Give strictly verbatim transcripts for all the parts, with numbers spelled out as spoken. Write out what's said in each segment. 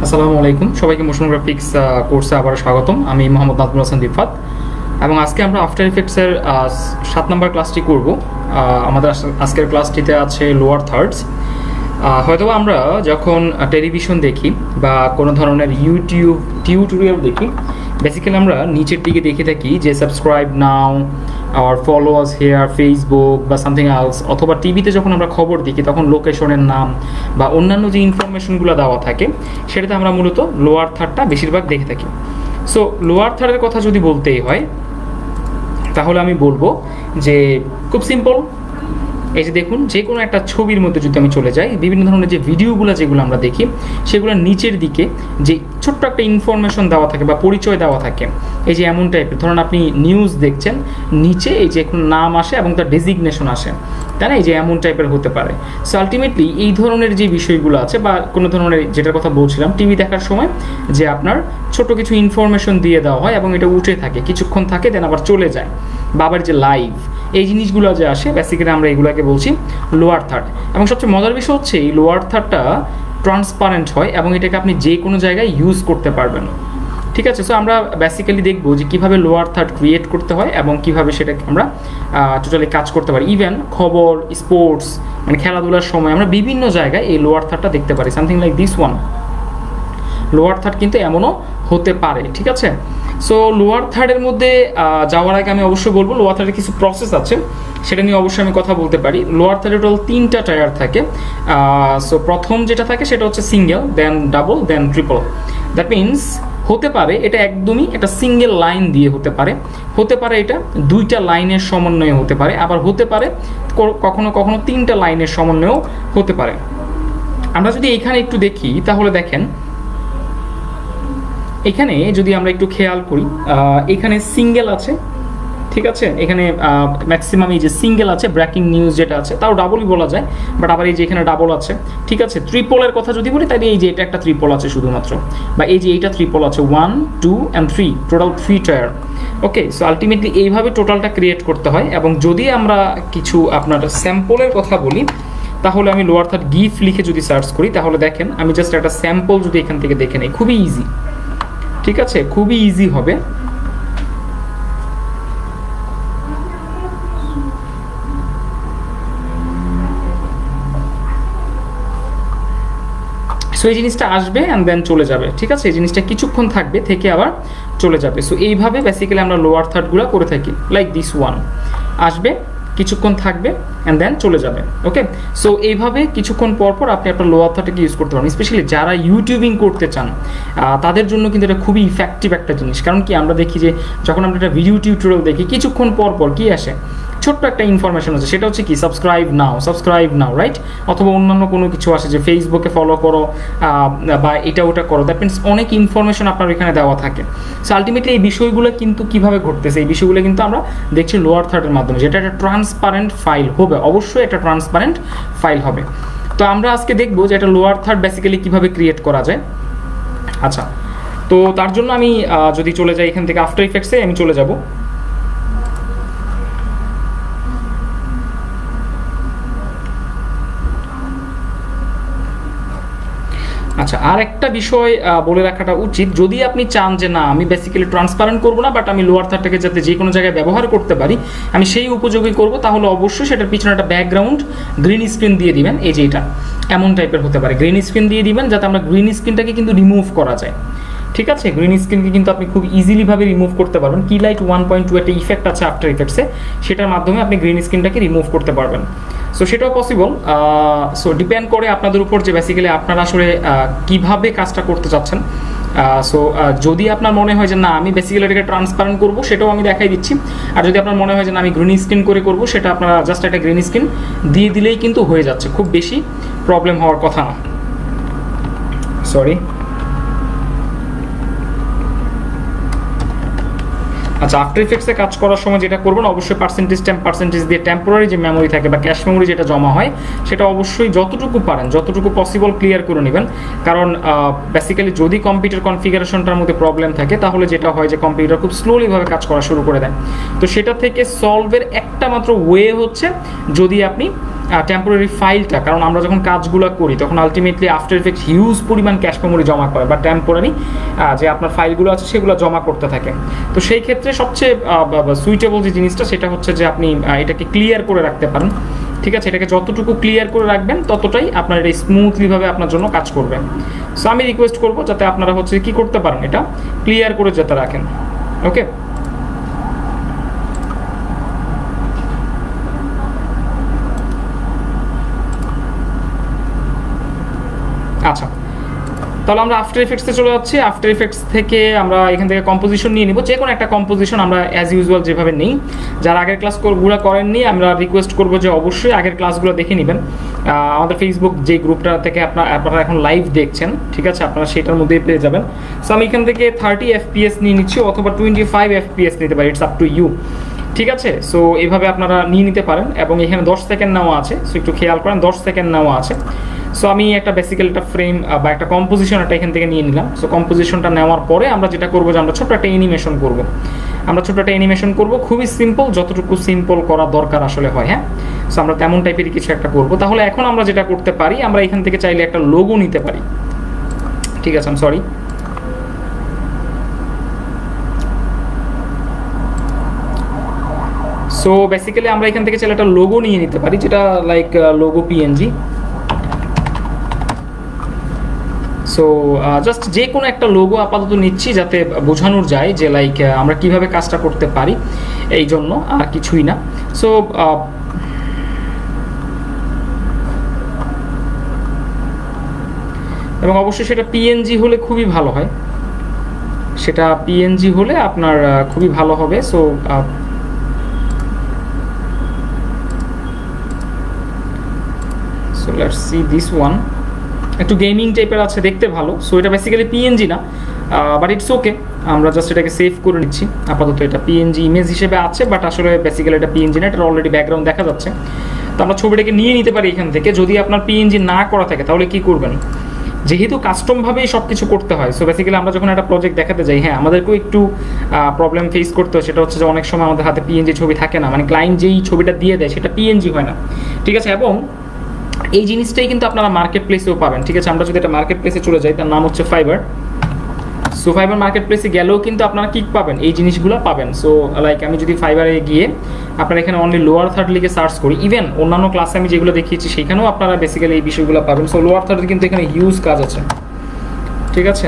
আসসালামু আলাইকুম সবাইকে মোশন গ্রাফিক্স কোর্সে আবার স্বাগতম। আমি মোহাম্মদ নাজমুল হাসান রিফাত এবং আজকে আমরা আফটার ইফেক্টসের সাত নম্বর ক্লাসটি করব। আমাদের আজকের ক্লাসটিতে আছে লোয়ার থার্ডস। হয়তো আমরা যখন টেলিভিশন দেখি বা কোনো ধরনের ইউটিউব টিউটোরিয়াল দেখি, বেসিক্যালি আমরা নিচের দিকে দেখে থাকি যে সাবস্ক্রাইব নাও আর ফলো আস হেয়ার, ফেসবুক বা সামথিং এলস, অথবা টিভিতে যখন আমরা খবর দেখি তখন লোকেশনের নাম বা অন্যান্য যে ইনফরমেশনগুলো দেওয়া থাকে সেটাতে আমরা মূলত লোয়ার থার্ডটা বেশিরভাগ দেখে থাকি। সো লোয়ার থার্ডের কথা যদি বলতেই হয় তাহলে আমি বলবো যে খুব সিম্পল। এই যে দেখুন, যে কোনো একটা ছবির মধ্যে যদি আমি চলে যাই, বিভিন্ন ধরনের যে ভিডিওগুলো যেগুলো আমরা দেখি সেগুলোর নিচের দিকে যে ছোট্ট একটা ইনফরমেশন দেওয়া থাকে বা পরিচয় দেওয়া থাকে, এই যে এমন টাইপের, ধরুন আপনি নিউজ দেখছেন, নিচে এই যে নাম আসে এবং তার ডেজিগনেশন আসে, তাই না? এই যে এমন টাইপের হতে পারে। সো আলটিমেটলি এই ধরনের যে বিষয়গুলো আছে বা কোনো ধরনের, যেটার কথা বলছিলাম, টিভি দেখার সময় যে আপনার ছোট কিছু ইনফরমেশন দিয়ে দেওয়া হয় এবং এটা উঠে থাকে, কিছুক্ষণ থাকে, দেন আবার চলে যায়, বা আবার যে লাইভ, এই জিনিসগুলো যে আসে, বেসিক্যালি আমরা এগুলোকে বলছি লোয়ার থার্ড। এবং সবচেয়ে মজার বিষয় হচ্ছে এই লোয়ার থার্ডটা ট্রান্সপারেন্ট হয় এবং এটাকে আপনি যে কোনো জায়গায় ইউজ করতে পারবেন। ঠিক আছে, সো আমরা বেসিক্যালি দেখবো যে কীভাবে লোয়ার থার্ড ক্রিয়েট করতে হয় এবং কীভাবে সেটাকে আমরা টোটালি কাজ করতে পারি। ইভেন খবর, স্পোর্টস, মানে খেলাধুলার সময় আমরা বিভিন্ন জায়গায় এই লোয়ার থার্ডটা দেখতে পারি। Something like this one, lower third কিন্তু এমনও হতে পারে। ঠিক আছে, সো লোয়ার থার্ডের মধ্যে যাওয়ার আগে আমি অবশ্যই বলবো লোয়ার থার্ডের কিছু প্রসেস আছে, সেটা নিয়ে অবশ্যই আমি কথা বলতে পারি। লোয়ার থার্ডে টোটাল তিনটা টায়ার থাকে। সো প্রথম যেটা থাকে সেটা হচ্ছে single, then double, then triple. That means হতে পারে এটা একদমই একটা সিঙ্গেল লাইন দিয়ে হতে পারে, হতে পারে এটা দুইটা লাইনের সমন্বয়ে হতে পারে, আবার হতে পারে কখনো কখনো তিনটা লাইনের সমন্বয়েও হতে পারে। আমরা যদি এখানে একটু দেখি তাহলে দেখেন, এখানে যদি আমরা একটু খেয়াল করি, এখানে সিঙ্গেল আছে, ঠিক আছে, এখানে ম্যাক্সিমাম এই যে সিঙ্গেল আছে, ব্রেকিং নিউজ যেটা আছে তাও ডাবলই বলা যায়, বাট আবার এই যে এখানে ডাবল আছে। ঠিক আছে, ট্রিপলের কথা যদি বলি তাহলে এই যে এটা একটা ট্রিপল আছে শুধুমাত্র, বা এই যে এইটা ট্রিপল আছে, one two and three, total three tier. Okay, so ultimately এইভাবে টোটালটা ক্রিয়েট করতে হয়। এবং যদি আমরা কিছু আপনার স্যাম্পলের কথা বলি তাহলে আমি লোয়ার থার্ড গিফ লিখে যদি সার্চ করি তাহলে দেখেন, আমি জাস্ট একটা স্যাম্পল যদি এখান থেকে দেখে নেই, খুবই ইজি। ঠিক আছে, খুবই ইজি হবে। সো এই জিনিসটা আসবে অ্যান্ড দেন চলে যাবে। ঠিক আছে, এই জিনিসটা কিছুক্ষণ থাকবে, থেকে আবার চলে যাবে। সো এইভাবে বেসিক্যালি আমরা লোয়ার থার্ডগুলো করে থাকি, লাইক দিস ওয়ান, আসবে, কিছুক্ষণ থাকবে অ্যান্ড দেন চলে যাবে। ওকে, সো এইভাবে কিছুক্ষণ পর পর আপনি আপনার লোয়ার থার্ডটাকে ইউজ করতে পারেন। স্পেশালি যারা ইউটিউবিং করতে চান তাদের জন্য কিন্তু এটা খুবই ইফেক্টিভ একটা জিনিস। কারণ কি, আমরা দেখি যে যখন আমরা একটা ভিডিও টিউটোরিয়াল দেখি, কিছুক্ষণ পর পর কি আসে, ছোট্ট একটা ইনফরমেশন আছে, সেটা হচ্ছে কি subscribe now, subscribe now, right? অথবা অন্যান্য কোনো কিছু আসে যে ফেসবুকে ফলো করো বা এটা ওটা করো। দ্যাট মিনস অনেক ইনফরমেশন আপনার এখানে দেওয়া থাকে। সো আলটিমেটলি এই বিষয়গুলো কিন্তু কীভাবে ঘটতেছে, এই বিষয়গুলো কিন্তু আমরা দেখছি লোয়ার থার্ডের মাধ্যমে, যেটা একটা ট্রান্সপারেন্ট ফাইল হবে, অবশ্যই একটা ট্রান্সপারেন্ট ফাইল হবে। তো আমরা আজকে দেখবো যে এটা লোয়ার থার্ড বেসিক্যালি কীভাবে ক্রিয়েট করা যায়। আচ্ছা, তো তার জন্য আমি যদি চলে যাই এখান থেকে আফটার ইফেক্টসে, আমি চলে যাব। আচ্ছা, আর একটা বিষয় বলে রাখাটা উচিত, যদি আপনি চান যে না আমি বেসিক্যালি ট্রান্সপারেন্ট করবো না, বাট আমি লোয়ার থার্ডটাকে যাতে যে কোনো জায়গায় ব্যবহার করতে পারি, আমি সেই উপযোগী করব, তাহলে অবশ্যই সেটার পিছনে একটা ব্যাকগ্রাউন্ড গ্রিন স্ক্রিন দিয়ে দিবেন। এই যে এটা এমন টাইপের হতে পারে, গ্রিন স্ক্রিন দিয়ে দিবেন যাতে আমরা গ্রিন স্ক্রিনটাকে কিন্তু রিমুভ করা যায়। ঠিক আছে, গ্রিন স্ক্রিনকে কিন্তু আপনি খুব ইজিলিভাবে রিমুভ করতে পারবেন। Key light one point two একটা ইফেক্ট আছে আফটার ইফেক্টসে, সেটার মাধ্যমে আপনি গ্রিন স্ক্রিনটাকে রিমুভ করতে পারবেন। সো সেটাও পসিবল। সো ডিপেন্ড করে আপনাদের উপর যে বেসিক্যালি আপনারা আসলে কীভাবে কাজটা করতে চাচ্ছেন। সো যদি আপনার মনে হয় যে না আমি বেসিক্যালি এটাকে ট্রান্সপারেন্ট করবো, সেটাও আমি দেখাই দিচ্ছি। আর যদি আপনার মনে হয় যে না আমি গ্রিন স্ক্রিন করে করবো, সেটা আপনারা জাস্ট একটা গ্রিন স্ক্রিন দিয়ে দিলেই কিন্তু হয়ে যাচ্ছে, খুব বেশি প্রবলেম হওয়ার কথা না। সরি। আচ্ছা, আফটার ইফেক্টসে কাজ করার সময় যেটা করবেন, অবশ্যই পার্সেন্টেজ টেম পার্সেন্টেজ দিয়ে টেম্পোরারি যে মেমোরি থাকে বা ক্যাশ মেমোরি যেটা জমা হয়, সেটা অবশ্যই যতটুকু পারেন যতটুকু পসিবল ক্লিয়ার করে নেবেন। কারণ বেসিক্যালি যদি কম্পিউটার কনফিগারেশনটার মধ্যে প্রবলেম থাকে তাহলে যেটা হয় যে কম্পিউটার খুব স্লোলিভাবে কাজ করা শুরু করে দেয়। তো সেটা থেকে সলভের একটা মাত্র ওয়ে হচ্ছে যদি আপনি টেম্পোরারি ফাইলটা, কারণ আমরা যখন কাজগুলো করি তখন আলটিমেটলি আফটার ইফেক্টস হিউজ পরিমাণ ক্যাশ মেমোরি জমা করে, বা টেম্পোরারি যে আপনার ফাইলগুলো আছে সেগুলো জমা করতে থাকে। তো সেই ক্ষেত্রে সবচেয়ে সুইটেবল যে জিনিসটা সেটা হচ্ছে যে আপনি এটাকে ক্লিয়ার করে রাখতে পারেন। ঠিক আছে, এটাকে যতটুকু ক্লিয়ার করে রাখবেন ততটাই আপনার এটা স্মুথলিভাবে আপনার জন্য কাজ করবে। সো আমি রিকোয়েস্ট করবো যাতে আপনারা হচ্ছে কি করতে পারেন, এটা ক্লিয়ার করে যাতে রাখেন। ওকে, আচ্ছা, তাহলে আমরা আফটার ইফেক্টসে চলে যাচ্ছি। আফটার ইফেক্টস থেকে আমরা এখান থেকে কম্পোজিশন নিয়ে নিব, যে কোনো একটা কম্পোজিশন আমরা অ্যাজ ইউজুয়াল যেভাবে নিই। যারা আগের ক্লাসগুলো করেননি আমরা রিকোয়েস্ট করবো যে অবশ্যই আগের ক্লাসগুলো দেখে নেবেন। আমাদের ফেসবুক যে গ্রুপটা থেকে আপনার আপনারা এখন লাইভ দেখছেন, ঠিক আছে, আপনারা সেটার মধ্যেই পেয়ে যাবেন। সো আমি এখান থেকে থার্টি এফপিএস নিয়ে নিচ্ছি, অথবা টোয়েন্টি ফাইভ এফপিএস নিতে পারি, ইটস আপ টু ইউ। ঠিক আছে, সো এইভাবে আপনারা নিয়ে নিতে পারেন। এবং এখানে দশ সেকেন্ড নেওয়া আছে, সো একটু খেয়াল করেন দশ সেকেন্ড নেওয়া আছে। সো আমি একটা বেসিক্যালি একটা ফ্রেম বা একটা কম্পোজিশন একটা এখান থেকে নিয়ে নিলাম। সো কম্পোজিশনটা নেওয়ার পরে আমরা যেটা করবো যে আমরা ছোট্ট একটা অ্যানিমেশন করবো। আমরা ছোট্ট একটা অ্যানিমেশন করবো, খুবই সিম্পল, যতটুকু সিম্পল করা দরকার আসলে হয়। হ্যাঁ, সো আমরা তেমন টাইপেরই কিছু একটা করবো। তাহলে এখন আমরা যেটা করতে পারি, আমরা এখান থেকে চাইলে একটা লোগো নিতে পারি। ঠিক আছে, I am sorry, so basically আমরা এখান থেকে চাইলে একটা লোগো নিয়ে নিতে পারি, যেটা like logo PNG. So just যে কোনো একটা লোগো আপাতত নিচ্ছি, যাতে বোঝানোর যায় যে লাইক আমরা কিভাবে কাজটা করতে পারি, এই জন্য আর কিছুই না। সো এবং অবশ্যই সেটা পিএনজি হলে খুবই ভালো হয়, সেটা পিএনজি হলে আপনার খুবই ভালো হবে। So so let's see this one, একটু গেমিং টাইপের আছে, দেখতে ভালো। সো এটা বেসিক্যালি পিএনজি না, বাট ইটস ওকে, আমরা জাস্ট এটাকে সেভ করে নিচ্ছি। আপাতত এটা পিএনজি ইমেজ হিসেবে আছে, বাট আসলে বেসিক্যালি এটা পিএনজি না, এটা অলরেডি ব্যাকগ্রাউন্ড দেখা যাচ্ছে। তো আমরা ছবিটাকে নিয়ে নিতে পারি এখান থেকে। যদি আপনার পিএনজি না করা থাকে তাহলে কি করবেন, যেহেতু কাস্টমভাবেই সব কিছু করতে হয়, সো বেসিক্যালি আমরা যখন একটা প্রজেক্ট দেখাতে যাই, হ্যাঁ আমাদেরকেও একটু প্রবলেম ফেস করতে হয়। সেটা হচ্ছে যে অনেক সময় আমাদের হাতে পিএনজি ছবি থাকে না, মানে ক্লায়েন্ট যেই ছবিটা দিয়ে দেয় সেটা পিএনজি হয় না। ঠিক আছে, এবং এই জিনিসটাই কিন্তু আপনারা মার্কেট প্লেসেও পাবেন। ঠিক আছে, আমরা যদি এটা মার্কেট প্লেসে চলে যাই, তার নাম হচ্ছে ফাইবার। সো ফাইবার মার্কেট প্লেসে গেলেও কিন্তু আপনারা কি পাবেন, এই জিনিসগুলো পাবেন। সো লাইক আমি যদি ফাইবারে গিয়ে আপনারা এখানে অনলি লোয়ার থার্ড লিখে সার্চ করি, ইভেন অন্যান্য ক্লাসে আমি যেগুলো দেখিয়েছি সেখানেও আপনারা বেসিক্যালি এই বিষয়গুলো পাবেন। সো লোয়ার থার্ডের কিন্তু এখানে হিউজ কাজ আছে। ঠিক আছে,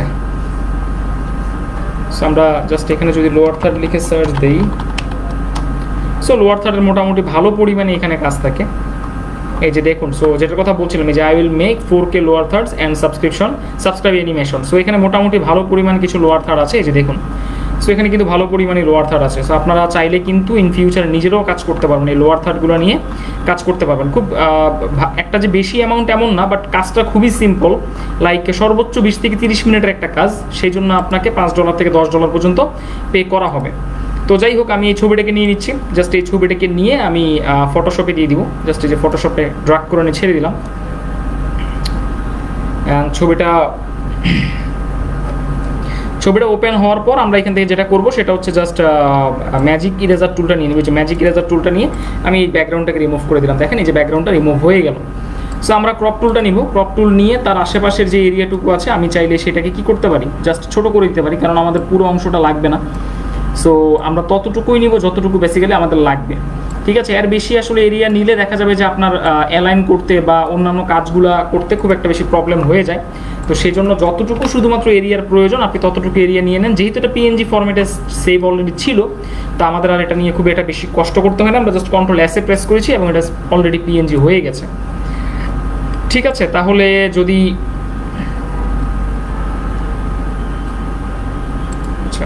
সো আমরা জাস্ট এখানে যদি লোয়ার থার্ড লিখে সার্চ দিই, সো লোয়ার থার্ডের মোটামুটি ভালো পরিমাণে এখানে কাজ থাকে। এই যে দেখুন, সো যেটার কথা বলছিলাম, যে I will make four K lower thirds and subscription subscribe animation. So এখানে মোটামুটি ভালো পরিমাণ কিছু লোয়ার থার্ড আছে, এই যে দেখুন। সো এখানে কিন্তু ভালো পরিমাণে লোয়ার থার্ড আছে। সো আপনারা চাইলে কিন্তু ইন ফিউচার নিজেরাও কাজ করতে পারবেন, এই লোয়ার থার্ডগুলো নিয়ে কাজ করতে পারবেন। খুব একটা যে বেশি অ্যামাউন্ট এমন না, বাট কাজটা খুবই সিম্পল, লাইক সর্বোচ্চ বিশ থেকে তিরিশ মিনিটের একটা কাজ, সেই জন্য আপনাকে পাঁচ ডলার থেকে দশ ডলার পর্যন্ত পে করা হবে। তো যাই হোক, আমি এই ছবিটাকে নিয়ে নিচ্ছি। জাস্ট এই ছবিটাকে নিয়ে আমি ফটোশপে দিয়ে দিব। জাস্ট এই যে ফটোশপে ড্রাগ করে নিয়ে ছেড়ে দিলাম। ছবিটা ছবিটা ওপেন হওয়ার পর আমরা এখান থেকে যেটা করব সেটা হচ্ছে জাস্ট ম্যাজিক ইরেজার টুলটা নিয়ে নেব। যে ম্যাজিক ইরেজার টুলটা নিয়ে আমি এই ব্যাকগ্রাউন্ডটাকে রিমুভ করে দিলাম। দেখেন এই যে ব্যাকগ্রাউন্ডটা রিমুভ হয়ে গেল। সো আমরা ক্রপ টুলটা নিব। ক্রপ টুল নিয়ে তার আশেপাশের যে এরিয়াটুকু আছে আমি চাইলে সেটাকে কি করতে পারি, জাস্ট ছোট করে দিতে পারি, কারণ আমাদের পুরো অংশটা লাগবে না। সো আমরা ততটুকুই নিব যতটুকু বেসিক্যালি আমাদের লাগবে। ঠিক আছে, এর বেশি আসলে এরিয়া নিলে দেখা যাবে যে আপনার অ্যালাইন করতে বা অন্যান্য কাজগুলো করতে খুব একটা বেশি প্রবলেম হয়ে যায়। তো সেই জন্য যতটুকু শুধুমাত্র এরিয়ার প্রয়োজন আপনি ততটুকু এরিয়া নিয়ে নেন। যেহেতু এটা পিএনজি ফরম্যাটে সেভ অলরেডি ছিল, তো আমাদের আর এটা নিয়ে খুব একটা বেশি কষ্ট করতে হয় না। আমরা জাস্ট কন্ট্রোল এস এ প্রেস করেছি এবং এটা অলরেডি পিএনজি হয়ে গেছে। ঠিক আছে, তাহলে যদি আচ্ছা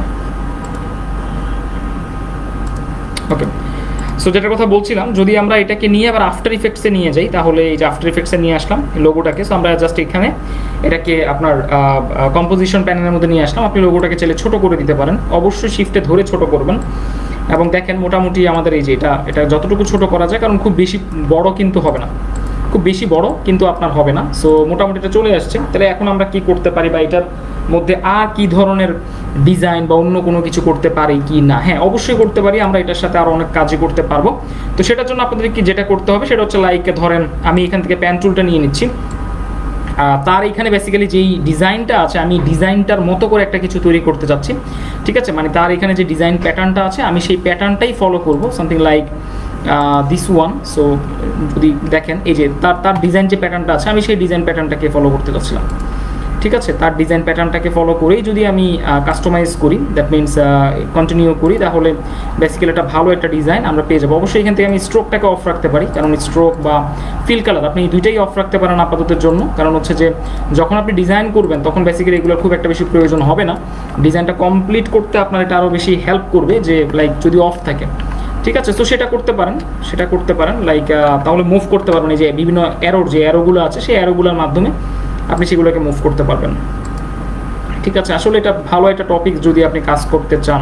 ওকে, সো যেটার কথা বলছিলাম, যদি আমরা এটাকে নিয়ে আবার আফটার ইফেক্টসে নিয়ে যাই, তাহলে এই যে আফটার ইফেক্টসে নিয়ে আসলাম লোগোটাকে। সো আমরা জাস্ট এখানে এটাকে আপনার কম্পোজিশন প্যানেলের মধ্যে নিয়ে আসলাম। আপনি লোগোটাকে চাইলে ছোট করে দিতে পারেন, অবশ্যই শিফটে ধরে ছোট করবেন। এবং দেখেন মোটামুটি আমাদের এই যে এটা এটা যতটুকু ছোট করা যায়, কারণ খুব বেশি বড় কিন্তু হবে না, খুব খুব বেশি বড় কিন্তু আপনার হবে না। সো মোটামুটি এটা চলে আসছে। তাহলে এখন আমরা কি করতে পারি বা এটার মধ্যে আর কি ধরনের ডিজাইন বা অন্য কোনো কিছু করতে পারি কি না? হ্যাঁ, অবশ্যই করতে পারি, আমরা এটার সাথে আরও অনেক কাজই করতে পারবো। তো সেটার জন্য আপনাদের কি যেটা করতে হবে সেটা হচ্ছে লাইক ধরেন আমি এখান থেকে প্যান টুলটা নিয়ে নিচ্ছি, তার এখানে বেসিক্যালি যেই ডিজাইনটা আছে আমি ডিজাইনটার মতো করে একটা কিছু তৈরি করতে যাচ্ছি, ঠিক আছে? মানে তার এখানে যে ডিজাইন প্যাটার্নটা আছে আমি সেই প্যাটার্নটাই ফলো করব, something like this one. So যদি দেখেন এই যে তার তার ডিজাইন যে প্যাটার্নটা আছে আমি সেই ডিজাইন প্যাটার্নটাকে ফলো করতে যাচ্ছিলাম, ঠিক আছে? তার ডিজাইন প্যাটার্নটাকে ফলো করেই যদি আমি কাস্টমাইজ করি, দ্যাট মিনস কন্টিনিউ করি, তাহলে বেসিক্যালি একটা ভালো একটা ডিজাইন আমরা পেয়ে যাবো। অবশ্যই এখান থেকে আমি স্ট্রোকটাকে অফ রাখতে পারি, কারণ স্ট্রোক বা ফিল কালার আপনি দুইটাই অফ রাখতে পারেন আপাততের জন্য। কারণ হচ্ছে যে যখন আপনি ডিজাইন করবেন তখন বেসিক্যালি এগুলোর খুব একটা বেশি প্রয়োজন হবে না, ডিজাইনটা কমপ্লিট করতে আপনার এটা আরও বেশি হেল্প করবে যে লাইক যদি অফ থাকে, ঠিক আছে? তো সেটা করতে পারেন, সেটা করতে পারেন লাইক তাহলে মুভ করতে পারবেন এই যে বিভিন্ন অ্যারোর যে অ্যারোগুলো আছে সেই অ্যারোগুলোর মাধ্যমে আপনি সেগুলোকে মুভ করতে পারবেন, ঠিক আছে? আসলে এটা ভালো একটা টপিক যদি আপনি কাজ করতে চান,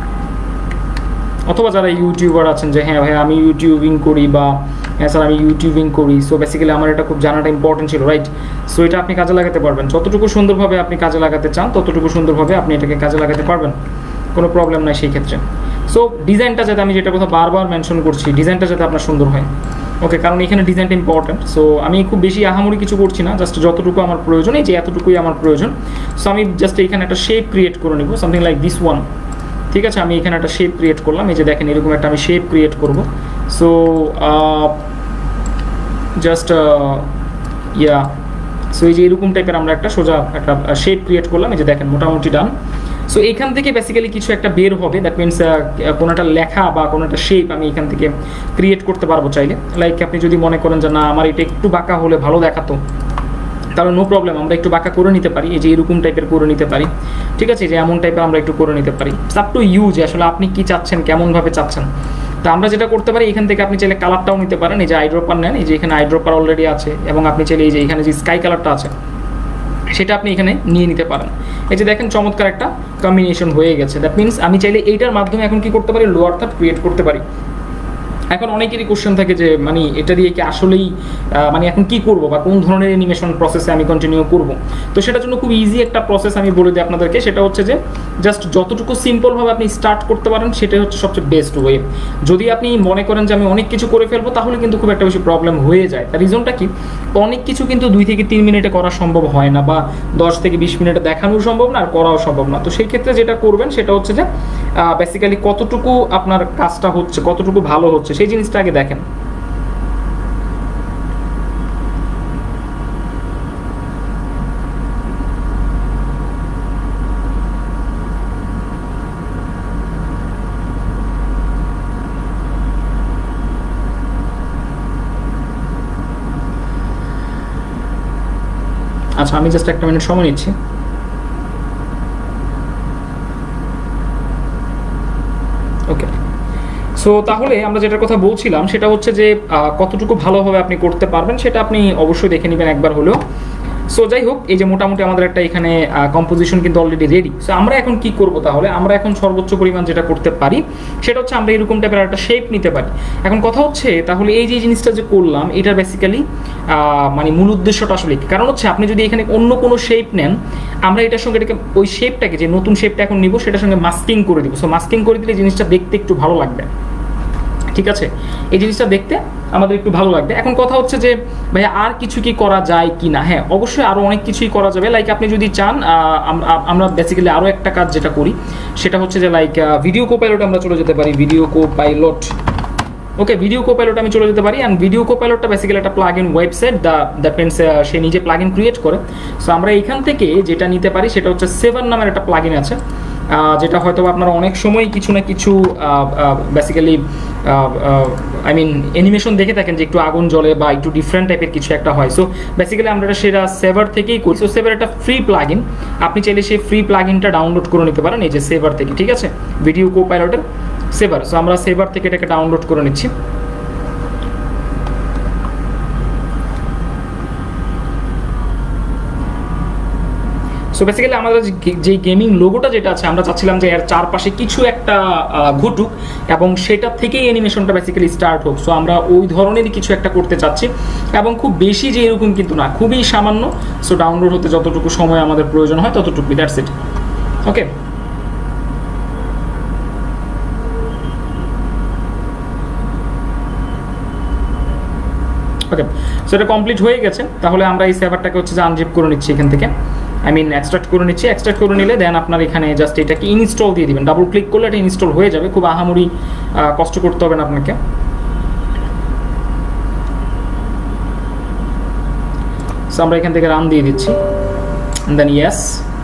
অথবা যারা ইউটিউবার আছেন যে হ্যাঁ ভাই আমি ইউটিউবিং করি বা হ্যাঁ স্যার আমি ইউটিউবিং করি, সো বেসিক্যালি আমার এটা খুব জানাটা ইম্পর্টেন্ট ছিল, রাইট? সো এটা আপনি কাজে লাগাতে পারবেন, যতটুকু সুন্দরভাবে আপনি কাজে লাগাতে চান ততটুকু সুন্দরভাবে আপনি এটাকে কাজে লাগাতে পারবেন, কোনো প্রবলেম নাই সেই ক্ষেত্রে। সো ডিজাইনটা যাতে আমি যেটা কথা বারবার মেনশন করছি, ডিজাইনটা যাতে আপনার সুন্দর হয়, ওকে? কারণ এখানে ডিজাইনটা ইম্পর্টেন্ট। সো আমি খুব বেশি আহামরি কিছু করছি না, জাস্ট যতটুকু আমার প্রয়োজন এই যে এতটুকুই আমার প্রয়োজন। সো আমি জাস্ট এখানে একটা শেপ ক্রিয়েট করে নেব, সামথিং লাইক দিস ওয়ান, ঠিক আছে? আমি এখানে একটা শেপ ক্রিয়েট করলাম, এই যে দেখেন এরকম একটা আমি শেপ ক্রিয়েট করব। সো জাস্ট ইয়া সো এই যে এরকম টাইপের আমরা একটা সোজা একটা শেপ ক্রিয়েট করলাম, এই যে দেখেন মোটামুটি ডান। সো এখান থেকে বেসিক্যালি কিছু একটা বের হবে, দ্যাট মিনস কোনো একটা লেখা বা কোনো একটা শেপ আমি এখান থেকে ক্রিয়েট করতে পারবো চাইলে। লাইক আপনি যদি মনে করেন যে না আমার এটা একটু বাঁকা হলে ভালো দেখাতো, তাহলে নো প্রবলেম, আমরা একটু বাঁকা করে নিতে পারি, এই যে এরকম টাইপের করে নিতে পারি, ঠিক আছে? যে এমন টাইপের আমরা একটু করে নিতে পারি। সাব টু ইউ যে আসলে আপনি কি চাচ্ছেন, কেমনভাবে চাচ্ছেন। তো আমরা যেটা করতে পারি এখান থেকে আপনি চাইলে কালারটাও নিতে পারেন, এই যে আইড্রপার নেন, এই যে এখানে আইড্রপার অলরেডি আছে, এবং আপনি চাইলে এই যে এখানে যে স্কাই কালারটা আছে সেটা আপনি এখানে নিয়ে নিতে পারেন। এই যে দেখেন চমৎকার একটা কম্বিনেশন হয়ে গেছে। দ্যাট মিনস আমি চাইলে এইটার মাধ্যমে এখন কি করতে পারি, লোয়ার থার্ড ক্রিয়েট করতে পারি। এখন অনেকেরই কোশ্চেন থাকে যে মানে এটা দিয়ে কি আসলেই মানে এখন কি করব বা কোন ধরনের অ্যানিমেশন প্রসেসে আমি কন্টিনিউ করব। তো সেটার জন্য খুব ইজি একটা প্রসেস আমি বলে দিই আপনাদেরকে, সেটা হচ্ছে যে জাস্ট যতটুকু সিম্পলভাবে আপনি স্টার্ট করতে পারেন সেটাই হচ্ছে সবচেয়ে বেস্ট ওয়ে। যদি আপনি মনে করেন যে আমি অনেক কিছু করে ফেলবো তাহলে কিন্তু খুব একটা বেশি প্রবলেম হয়ে যায়। তার রিজনটা কি, অনেক কিছু কিন্তু দুই থেকে তিন মিনিটে করা সম্ভব হয় না, বা দশ থেকে বিশ মিনিটে দেখানোও সম্ভব না আর করাও সম্ভব না। তো সেই ক্ষেত্রে যেটা করবেন সেটা হচ্ছে যে বেসিক্যালি কতটুকু আপনার কাজটা হচ্ছে, কতটুকু ভালো হচ্ছে সেই জিনিসটা আগে দেখেন। আচ্ছা আমি জাস্ট একটা মিনিট সময় নিচ্ছি। ওকে, সো তাহলে আমরা যেটার কথা বলছিলাম সেটা হচ্ছে যে কতটুকু ভালোভাবে আপনি করতে পারবেন সেটা আপনি অবশ্যই দেখে নেবেন একবার হলেও। সো যাই হোক, এই যে মোটামুটি আমাদের একটা এখানে কম্পোজিশন কিন্তু অলরেডি রেডি। সো আমরা এখন কি করব, তাহলে আমরা এখন সর্বোচ্চ পরিমাণ যেটা করতে পারি সেটা হচ্ছে আমরা এরকম টাইপের একটা শেপ নিতে পারি। এখন কথা হচ্ছে তাহলে এই যে জিনিসটা যে করলাম এটার বেসিক্যালি মানে মূল উদ্দেশ্যটা আসলে কি, কারণ হচ্ছে আপনি যদি এখানে অন্য কোনো শেপ নেন আমরা এটার সঙ্গে এটাকে ওই শেপটাকে যে নতুন শেপটা এখন নিব সেটার সঙ্গে মাস্কিং করে দিব। সো মাস্কিং করে দিলে জিনিসটা দেখতে একটু ভালো লাগবে, ঠিক আছে? এই জিনিসটা দেখতে আমাদের একটু ভালো লাগবে। এখন কথা হচ্ছে যে ভাইয়া আর কিছু কি করা যায় কি না? হ্যাঁ অবশ্যই আরও অনেক কিছুই করা যাবে। লাইক আপনি যদি চান আমরা বেসিক্যালি আরও একটা কাজ যেটা করি সেটা হচ্ছে যে লাইক ভিডিও কোপাইলট আমরা চলে যেতে পারি, Video Copilot. Okay, Video Copilot আমি চলে যেতে পারি। অ্যান্ড ভিডিও কোপাইলটটা বেসিক্যালি একটা plug in website, the that means সে নিজে প্লাগ ইন ক্রিয়েট করে। সো আমরা এখান থেকে যেটা নিতে পারি সেটা হচ্ছে সেভার নামের একটা প্লাগ ইন আছে, যেটা হয়তো আপনারা অনেক সময় কিছু না কিছু বেসিক্যালি আই মিন অ্যানিমেশন দেখে থাকেন যে একটু আগুন জ্বলে বা একটু ডিফারেন্ট টাইপের কিছু একটা হয়। সো বেসিক্যালি আমরা সেটা সেভার থেকেই করি। সো সেভার একটা ফ্রি প্লাগ ইন, আপনি চাইলে সেই ফ্রি প্লাগ ইনটা ডাউনলোড করে নিতে পারেন এই যে সেভার থেকে, ঠিক আছে? ভিডিও কোপাইলটের সেভার। সো আমরা সেভার থেকে এটাকে ডাউনলোড করে নিচ্ছি। সো বেসিক্যালি আমাদের যে গেমিং লোগোটা যেটা আছে আমরা চাচ্ছিলাম যে এর চারপাশে কিছু একটা ঘটুক এবং সেটা থেকেই অ্যানিমেশনটা বেসিক্যালি স্টার্ট হোক। সো আমরা ওই ধরনেরই কিছু একটা করতে চাচ্ছি এবং খুব বেশি যে এরকম কিন্তু না, খুবই সামান্য। সো ডাউনলোড হতে যতটুকু সময় আমাদের প্রয়োজন হয় ততটুকুই, that's it. Okay, okay so এটা কমপ্লিট হয়ে গেছে। তাহলে আমরা এই সেভারটাকে হচ্ছে যে আনজিপ করে নিচ্ছি এখান থেকে, আই মিন এক্সট্রাক্ট করে নিচ্ছি। এক্সট্রাক্ট করে নিলে দেন আপনার এখানে জাস্ট এটাকে ইনস্টল দিয়ে দিবেন, ডাবল ক্লিক করলে এটা ইনস্টল হয়ে যাবে, খুব আহামরি কষ্ট করতে হবে না আপনাকে। সো আমরা এখান থেকে রান দিয়ে দিচ্ছি, then yes.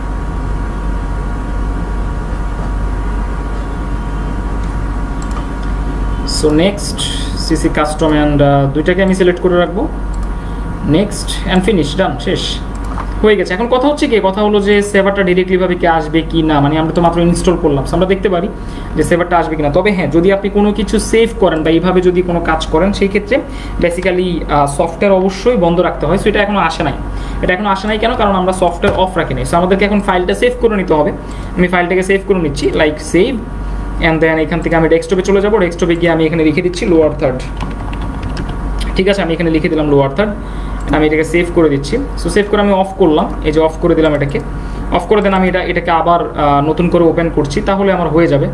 So next CC custom and দুইটাকে আমি সিলেক্ট করে রাখবো, নেক্সট অ্যান্ড ফিনিশ, ডান, শেষ হয়ে গেছে। এখন কথা হচ্ছে কি, কথা হলো যে সেভারটা ডিরেক্টলিভাবে কি আসবে কি না, মানে আমরা তো মাত্র ইনস্টল করলাম, আমরা দেখতে পারি যে সেভারটা আসবে কিনা। তবে হ্যাঁ, যদি আপনি কোনো কিছু সেভ করেন বা এইভাবে যদি কোনো কাজ করেন সেই ক্ষেত্রে বেসিক্যালি সফটওয়্যার অবশ্যই বন্ধ রাখতে হয়। সো এটা এখনো আসে নাই, এটা এখনো আসে নাই কেন, কারণ আমরা সফটওয়্যার অফ রাখি নাই। সো আমাদেরকে এখন ফাইলটা সেভ করে নিতে হবে। আমি ফাইলটাকে সেভ করে নিচ্ছি, লাইক সেভ, অ্যান্ড দেন এখান থেকে আমি ডেস্কটপে চলে যাবো। ডেস্কটপে গিয়ে আমি এখানে লিখে দিচ্ছি লোয়ার থার্ড, ঠিক আছে, আমি এখানে লিখে দিলাম লোয়ার থার্ড। আমি এটাকে সেভ করে দিচ্ছি। সো সেভ করে আমি অফ করলাম, এই যে অফ করে দিলাম এটাকে, অফ করে দেন আমি এটা এটাকে আবার নতুন করে ওপেন করছি, তাহলে আমার হয়ে যাবে।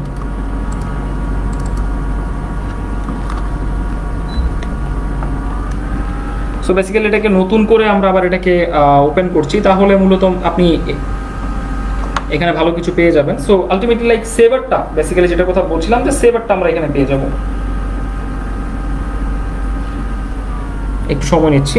সো বেসিক্যালি এটাকে নতুন করে আমরা আবার এটাকে ওপেন করছি, তাহলে মূলত আপনি এখানে ভালো কিছু পেয়ে যাবেন। সো আলটিমেটলি লাইক সেভারটা বেসিক্যালি যেটা কথা বলছিলাম যে সেভারটা আমরা এখানে পেয়ে যাব। একটু সময় নিচ্ছি।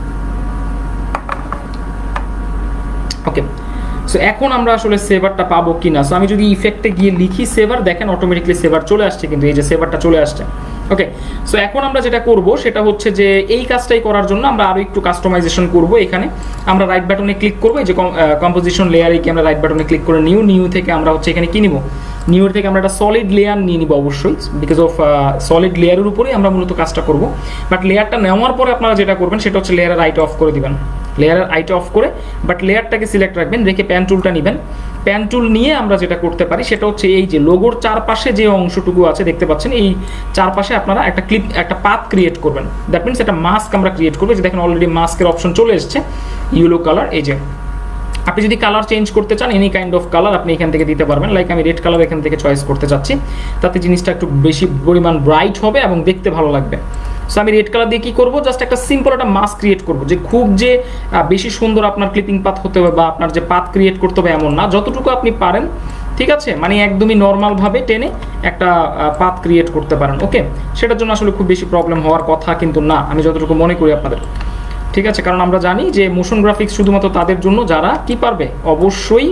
ওকে, সো এখন আমরা আসলে সেভারটা পাবো কিনা। সো আমি যদি ইফেক্টে গিয়ে লিখি সেভার, দেখেন অটোমেটিকলি সেভার চলে আসছে, কিন্তু এই যে সেভারটা চলে আসছে। ওকে, সো এখন আমরা যেটা করব সেটা হচ্ছে যে এই কাজটাই করার জন্য আমরা আরও একটু কাস্টমাইজেশন করব। এখানে আমরা রাইট বাটনে ক্লিক করবো, এই যে কম্পোজিশন লেয়ারে কি আমরা রাইট বাটনে ক্লিক করে নিউ, নিউ থেকে আমরা হচ্ছে এখানে কি নিব, নিউর থেকে আমরা একটা সলিড লেয়ার নিয়ে নিব অবশ্যই, বিকজ অফ সলিড লেয়ারের উপরেই আমরা মূলত কাজটা করব। বাট লেয়ারটা নেওয়ার পরে আপনারা যেটা করবেন সেটা হচ্ছে লেয়ারের আইটা অফ করে দিবেন, লেয়ারের আইটা অফ করে বাট লেয়ারটাকে সিলেক্ট রাখবেন, রেখে প্যান টুলটা নেবেন। প্যান টুল নিয়ে আমরা যেটা করতে পারি সেটা হচ্ছে এই যে লোগোর চারপাশে যে অংশটুকু আছে দেখতে পাচ্ছেন, এই চারপাশে আপনারা একটা ক্লিপ একটা পাথ ক্রিয়েট করবেন। দ্যাট মিনস একটা মাস্ক আমরা ক্রিয়েট করবো, যে দেখেন অলরেডি মাস্কের অপশন চলে এসেছে, ইয়েলো কালার। এই যে আপনি যদি কালার চেঞ্জ করতে চান, এনি কাইন্ড অফ কালার আপনি এখান থেকে দিতে পারবেন। লাইক আমি রেড কালার এখান থেকে চয়েস করতে চাচ্ছি, তাতে জিনিসটা একটু বেশি পরিমাণ ব্রাইট হবে এবং দেখতে ভালো লাগবে। সো আমি রেড কালার দিয়ে কী করবো, জাস্ট একটা সিম্পল একটা মাস্ক ক্রিয়েট করবো, যে খুব যে বেশি সুন্দর আপনার ক্লিপিং পাথ হতে হবে বা আপনার যে পাথ ক্রিয়েট করতে হবে এমন না, যতটুকু আপনি পারেন, ঠিক আছে, মানে একদমই নর্মালভাবে টেনে একটা পাথ ক্রিয়েট করতে পারেন। ওকে, সেটার জন্য আসলে খুব বেশি প্রবলেম হওয়ার কথা কিন্তু না, আমি যতটুকু মনে করি আপনাদের, ঠিক আছে। কারণ আমরা জানি যে মোশন গ্রাফিক্স শুধুমাত্র তাদের জন্য যারা কি পারবে, অবশ্যই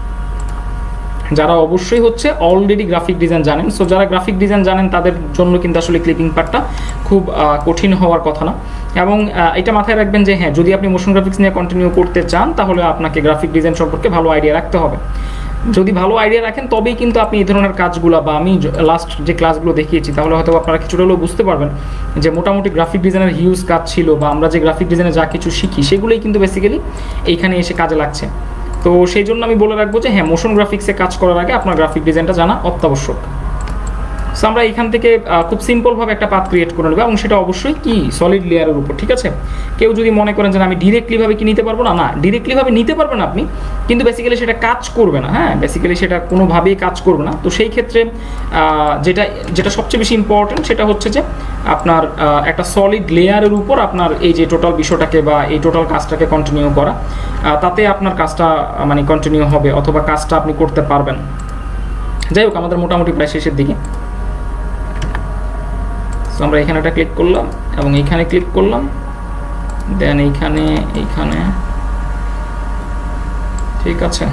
যারা অবশ্যই হচ্ছে অলরেডি গ্রাফিক ডিজাইন জানেন। সো যারা গ্রাফিক ডিজাইন জানেন তাদের জন্য কিন্তু আসলে ক্লিপিং পার্টটা খুব কঠিন হওয়ার কথা না। এবং এটা মাথায় রাখবেন যে হ্যাঁ, যদি আপনি মোশন গ্রাফিক্স নিয়ে কন্টিনিউ করতে চান তাহলে আপনাকে গ্রাফিক ডিজাইন সম্পর্কে ভালো আইডিয়া রাখতে হবে। যদি ভালো আইডিয়া রাখেন তবেই কিন্তু আপনি এই ধরনের কাজগুলো, বা আমি লাস্ট যে ক্লাসগুলো দেখিয়েছি তাহলে হয়তো আপনারা কিছুটা হলেও বুঝতে পারবেন যে মোটামুটি গ্রাফিক ডিজাইনের হিউজ কাজ ছিল, বা আমরা যে গ্রাফিক ডিজাইনে যা কিছু শিখি সেগুলোই কিন্তু বেসিক্যালি এইখানে এসে কাজে লাগছে। তো সেই জন্য আমি বলে রাখবো যে হ্যাঁ, মোশন গ্রাফিক্সে কাজ করার আগে আপনার গ্রাফিক ডিজাইনটা জানা অত্যাবশ্যক। সো আমরা এখান থেকে খুব সিম্পলভাবে একটা পাথ ক্রিয়েট করে নেবো, এবং সেটা অবশ্যই কি সলিড লেয়ারের উপর, ঠিক আছে। কেউ যদি মনে করেন যে আমি ডিরেক্টলিভাবে কি নিতে পারবো না, না ডিরেক্টলিভাবে নিতে পারবেন আপনি, কিন্তু বেসিক্যালি সেটা কাজ করবে না। হ্যাঁ, বেসিক্যালি সেটা কোনোভাবেই কাজ করবে না। তো সেই ক্ষেত্রে যেটা যেটা সবচেয়ে বেশি ইম্পর্টেন্ট সেটা হচ্ছে যে আপনার একটা সলিড লেয়ারের উপর আপনার এই যে টোটাল বিষয়টাকে বা এই টোটাল কাজটাকে কন্টিনিউ করা, তাতে আপনার কাজটা মানে কন্টিনিউ হবে, অথবা কাজটা আপনি করতে পারবেন। যাই হোক, আমাদের মোটামুটি প্রায় শেষের দিকে। সো আমরা এখানে একটা ক্লিক করলাম এবং এইখানে ক্লিক করলাম, দেন এইখানে এইখানে, ঠিক আছে।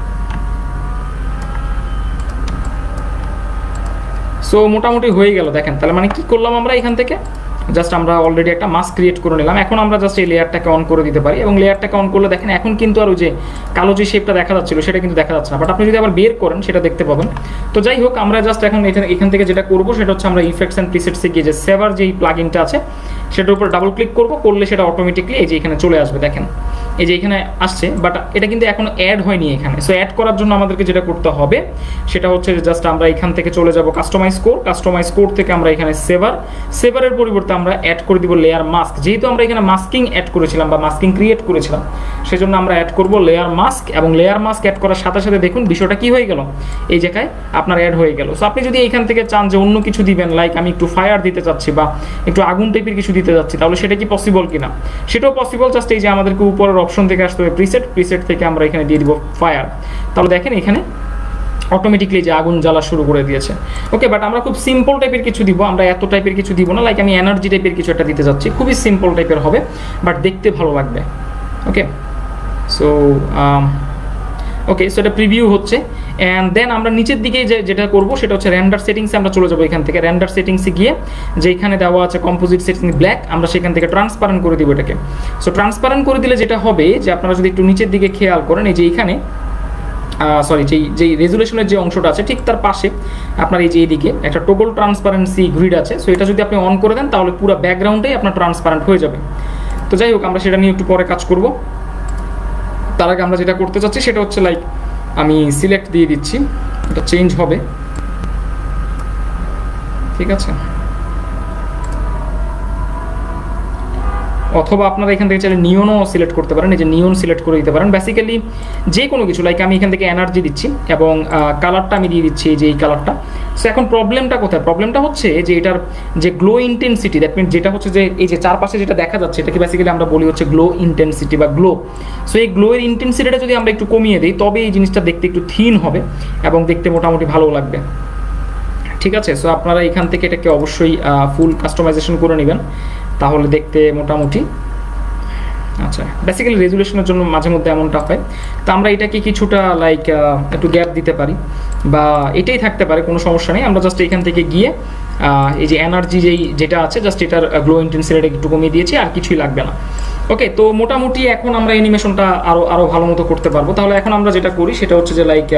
সো মোটামুটি হয়ে গেল, দেখেন। তাহলে মানে কি করলাম আমরা এখান থেকে, জাস্ট আমরা অলরেডি একটা মাস্ক ক্রিয়েট করে নিলাম। এখন আমরা জাস্ট এই লেয়ারটাকে অন করে দিতে পারি, এবং লেয়ারটাকে অন করলে দেখেন এখন কিন্তু আর ওই যে কালো যে শেপটা দেখা যাচ্ছিল সেটা কিন্তু দেখা যাচ্ছে না, বাট আপনি যদি আবার বের করেন সেটা দেখতে পাবেন। তো যাই হোক, আমরা জাস্ট এখন এখান থেকে যেটা করবো সেটা হচ্ছে আমরা ইফেক্টস অ্যান্ড প্রিসেটসে গিয়ে যে সেভার যেই প্লাগইনটা আছে সেটার উপর ডাবল ক্লিক করব, করলে সেটা অটোমেটিকলি এই যে এখানে চলে আসবে। দেখেন এই যে এখানে আসছে, বাট এটা কিন্তু এখনো অ্যাড হয়নি এখানে। সো অ্যাড করার জন্য আমাদেরকে যেটা করতে হবে সেটা হচ্ছে জাস্ট আমরা এখান থেকে চলে যাব কাস্টমাইজ কোড, কাস্টমাইজ কোড থেকে আমরা এখানে সেভার, সেভারের পরিবর্তে আমরা অ্যাড করে দিব লেয়ার মাস্ক। যেহেতু আমরা এখানে মাস্কিং অ্যাড করেছিলাম বা মাস্কিং ক্রিয়েট করেছিলাম, সেজন্য আমরা অ্যাড করব লেয়ার মাস্ক। এবং লেয়ার মাস্ক অ্যাড করার সাথে সাথে দেখুন বিষয়টা কি হয়ে গেল, এই জায়গায় আপনার অ্যাড হয়ে গেল। সো আপনি যদি এখান থেকে চান যে অন্য কিছু দিবেন, লাইক আমি একটু ফায়ার দিতে চাচ্ছি বা একটু আগুন টাইপের কিছু দিতে যাচ্ছি, তাহলে সেটা কি পসিবল কিনা? সেটাও পসিবল। জাস্ট এই যে আমাদেরকে উপরের অপশন থেকে আসতে হবে প্রিসেট, প্রিসেট থেকে আমরা এখানে দিয়ে দিব ফায়ার। তাহলে দেখেন এখানে অটোমেটিকলি যে আগুন জ্বালা শুরু করে দিয়েছে। ওকে, বাট আমরা খুব সিম্পল টাইপের কিছু দিব, আমরা এত টাইপের কিছু দিব না। লাইক আমি এনার্জি টাইপের কিছু একটা দিতে যাচ্ছি, খুবই সিম্পল টাইপের হবে, বাট দেখতে ভালো লাগবে। ওকে, সো ওকে সো এটা প্রিভিউ হচ্ছে। অ্যান্ড দেন আমরা নিচের দিকে যে যেটা করবো সেটা হচ্ছে র্যান্ডার সেটিংসে আমরা চলে যাবো। এখান থেকে র্যান্ডার সেটিংসে গিয়ে যেখানে দেওয়া আছে কম্পোজিট সেটিং ব্ল্যাক, আমরা সেখান থেকে ট্রান্সপারেন্ট করে দিব এটাকে। সো ট্রান্সপারেন্ট করে দিলে যেটা হবে যে আপনারা যদি একটু নিচের দিকে খেয়াল করেন, এই যে এইখানে সরি যেই যেই রেজুলেশনের যে অংশটা আছে ঠিক তার পাশে আপনার এই যে এইদিকে একটা টোগল ট্রান্সপারেন্সি গ্রিড আছে। সো এটা যদি আপনি অন করে দেন তাহলে পুরো ব্যাকগ্রাউন্ডেই আপনার ট্রান্সপারেন্ট হয়ে যাবে। তো যাই হোক, আমরা সেটা নিয়ে একটু পরে কাজ করব। তার আগে আমরা যেটা করতে চাচ্ছি সেটা হচ্ছে লাইক আমি সিলেক্ট দিয়ে দিচ্ছি, এটা চেঞ্জ হবে, ঠিক আছে। অথবা আপনারা এখান থেকে চাইলে নিয়নও সিলেক্ট করতে পারেন, এই যে নিয়ন সিলেক্ট করে দিতে পারেন। বেসিক্যালি যে কোনো কিছু, লাইক আমি এখান থেকে এনার্জি দিচ্ছি এবং কালারটা আমি দিয়ে দিচ্ছি এই যে এই কালারটা। সো এখন প্রবলেমটা কোথায়? প্রবলেমটা হচ্ছে যে এটার যে গ্লো ইন্টেন্সিটি, দ্যাট মিনস যেটা হচ্ছে যে এই যে চারপাশে যেটা দেখা যাচ্ছে এটাকে বেসিক্যালি আমরা বলি হচ্ছে গ্লো ইন্টেন্সিটি বা গ্লো। সো এই গ্লোয়ের ইন্টেন্সিটিটা যদি আমরা একটু কমিয়ে দিই তবে এই জিনিসটা দেখতে একটু থিন হবে এবং দেখতে মোটামুটি ভালো লাগবে, ঠিক আছে। সো আপনারা এখান থেকে এটাকে অবশ্যই ফুল কাস্টমাইজেশন করে নেবেন, তাহলে দেখতে মোটামুটি আচ্ছা। বেসিক্যালি রেজুলেশনের জন্য মাঝে মধ্যে এমনটা হয়, তো আমরা এটাকে কিছুটা লাইক একটু গ্যাপ দিতে পারি বা এটাই থাকতে পারে, কোনো সমস্যা নেই। আমরা জাস্ট এখান থেকে গিয়ে এই যে এনার্জি যেই যেটা আছে জাস্ট এটার গ্লো ইন্টেন্সিটিটা একটু কমিয়ে দিয়েছি, আর কিছুই লাগবে না। ওকে, তো মোটামুটি এখন আমরা অ্যানিমেশনটা আরও আরও ভালো মতো করতে পারবো। তাহলে এখন আমরা যেটা করি সেটা হচ্ছে যে লাইক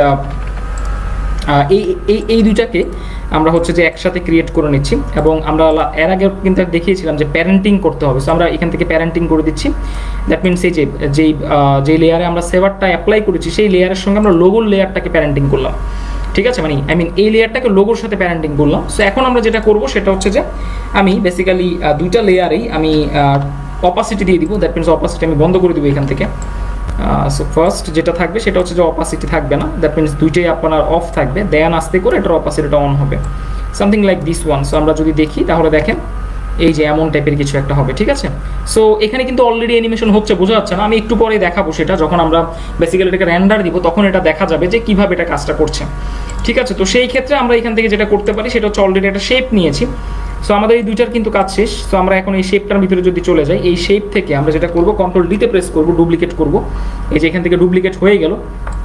এই এই এই দুইটাকে আমরা হচ্ছে যে একসাথে ক্রিয়েট করে নিচ্ছি এবং আমরা এর আগে কিন্তু দেখিয়েছিলাম যে প্যারেন্টিং করতে হবে। সো আমরা এখান থেকে প্যারেন্টিং করে দিচ্ছি। দ্যাট মিনস এই যে যেই যে লেয়ারে আমরা সেভারটা অ্যাপ্লাই করেছি সেই লেয়ারের সঙ্গে আমরা লোগোর লেয়ারটাকে প্যারেন্টিং করলাম, ঠিক আছে। মানে আই মিন এই লেয়ারটাকে লোগোর সাথে প্যারেন্টিং করলাম। সো এখন আমরা যেটা করব সেটা হচ্ছে যে আমি বেসিক্যালি দুইটা লেয়ারেই আমি অপাসিটি দিয়ে দিব। দ্যাট মিনস অপাসিটি আমি বন্ধ করে দিব এখান থেকে। সো ফার্স্ট যেটা থাকবে সেটা হচ্ছে যে অপাসিটি থাকবে না, দ্যাট মিনস দুইটাই আপনার অফ থাকবে, দেন আস্তে করে এটার অপাসিটিটা অন হবে, something like this one. So আমরা যদি দেখি তাহলে দেখেন এই যে এমন টাইপের কিছু একটা হবে, ঠিক আছে। সো এখানে কিন্তু অলরেডি অ্যানিমেশন হচ্ছে, বোঝা যাচ্ছে না। আমি একটু পরে দেখাবো সেটা, যখন আমরা বেসিক্যালি এটাকে র্যান্ডার দিব তখন এটা দেখা যাবে যে কিভাবে এটা কাজটা করছে, ঠিক আছে। তো সেই ক্ষেত্রে আমরা এখান থেকে যেটা করতে পারি সেটা হচ্ছে অলরেডি একটা শেপ নিয়েছি। সো আমাদের এই দুইটার কিন্তু কাজ শেষ। সো আমরা এখন এই শেপটার ভিতরে যদি চলে যাই, এই শেপ থেকে আমরা যেটা করব কন্ট্রোল ডিতে প্রেস করব, ডুপ্লিকেট করব। এই যে এখান থেকে ডুপ্লিকেট হয়ে গেল।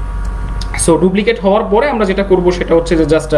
সো ডুপ্লিকেট হওয়ার পরে আমরা যেটা করব সেটা হচ্ছে যে জাস্ট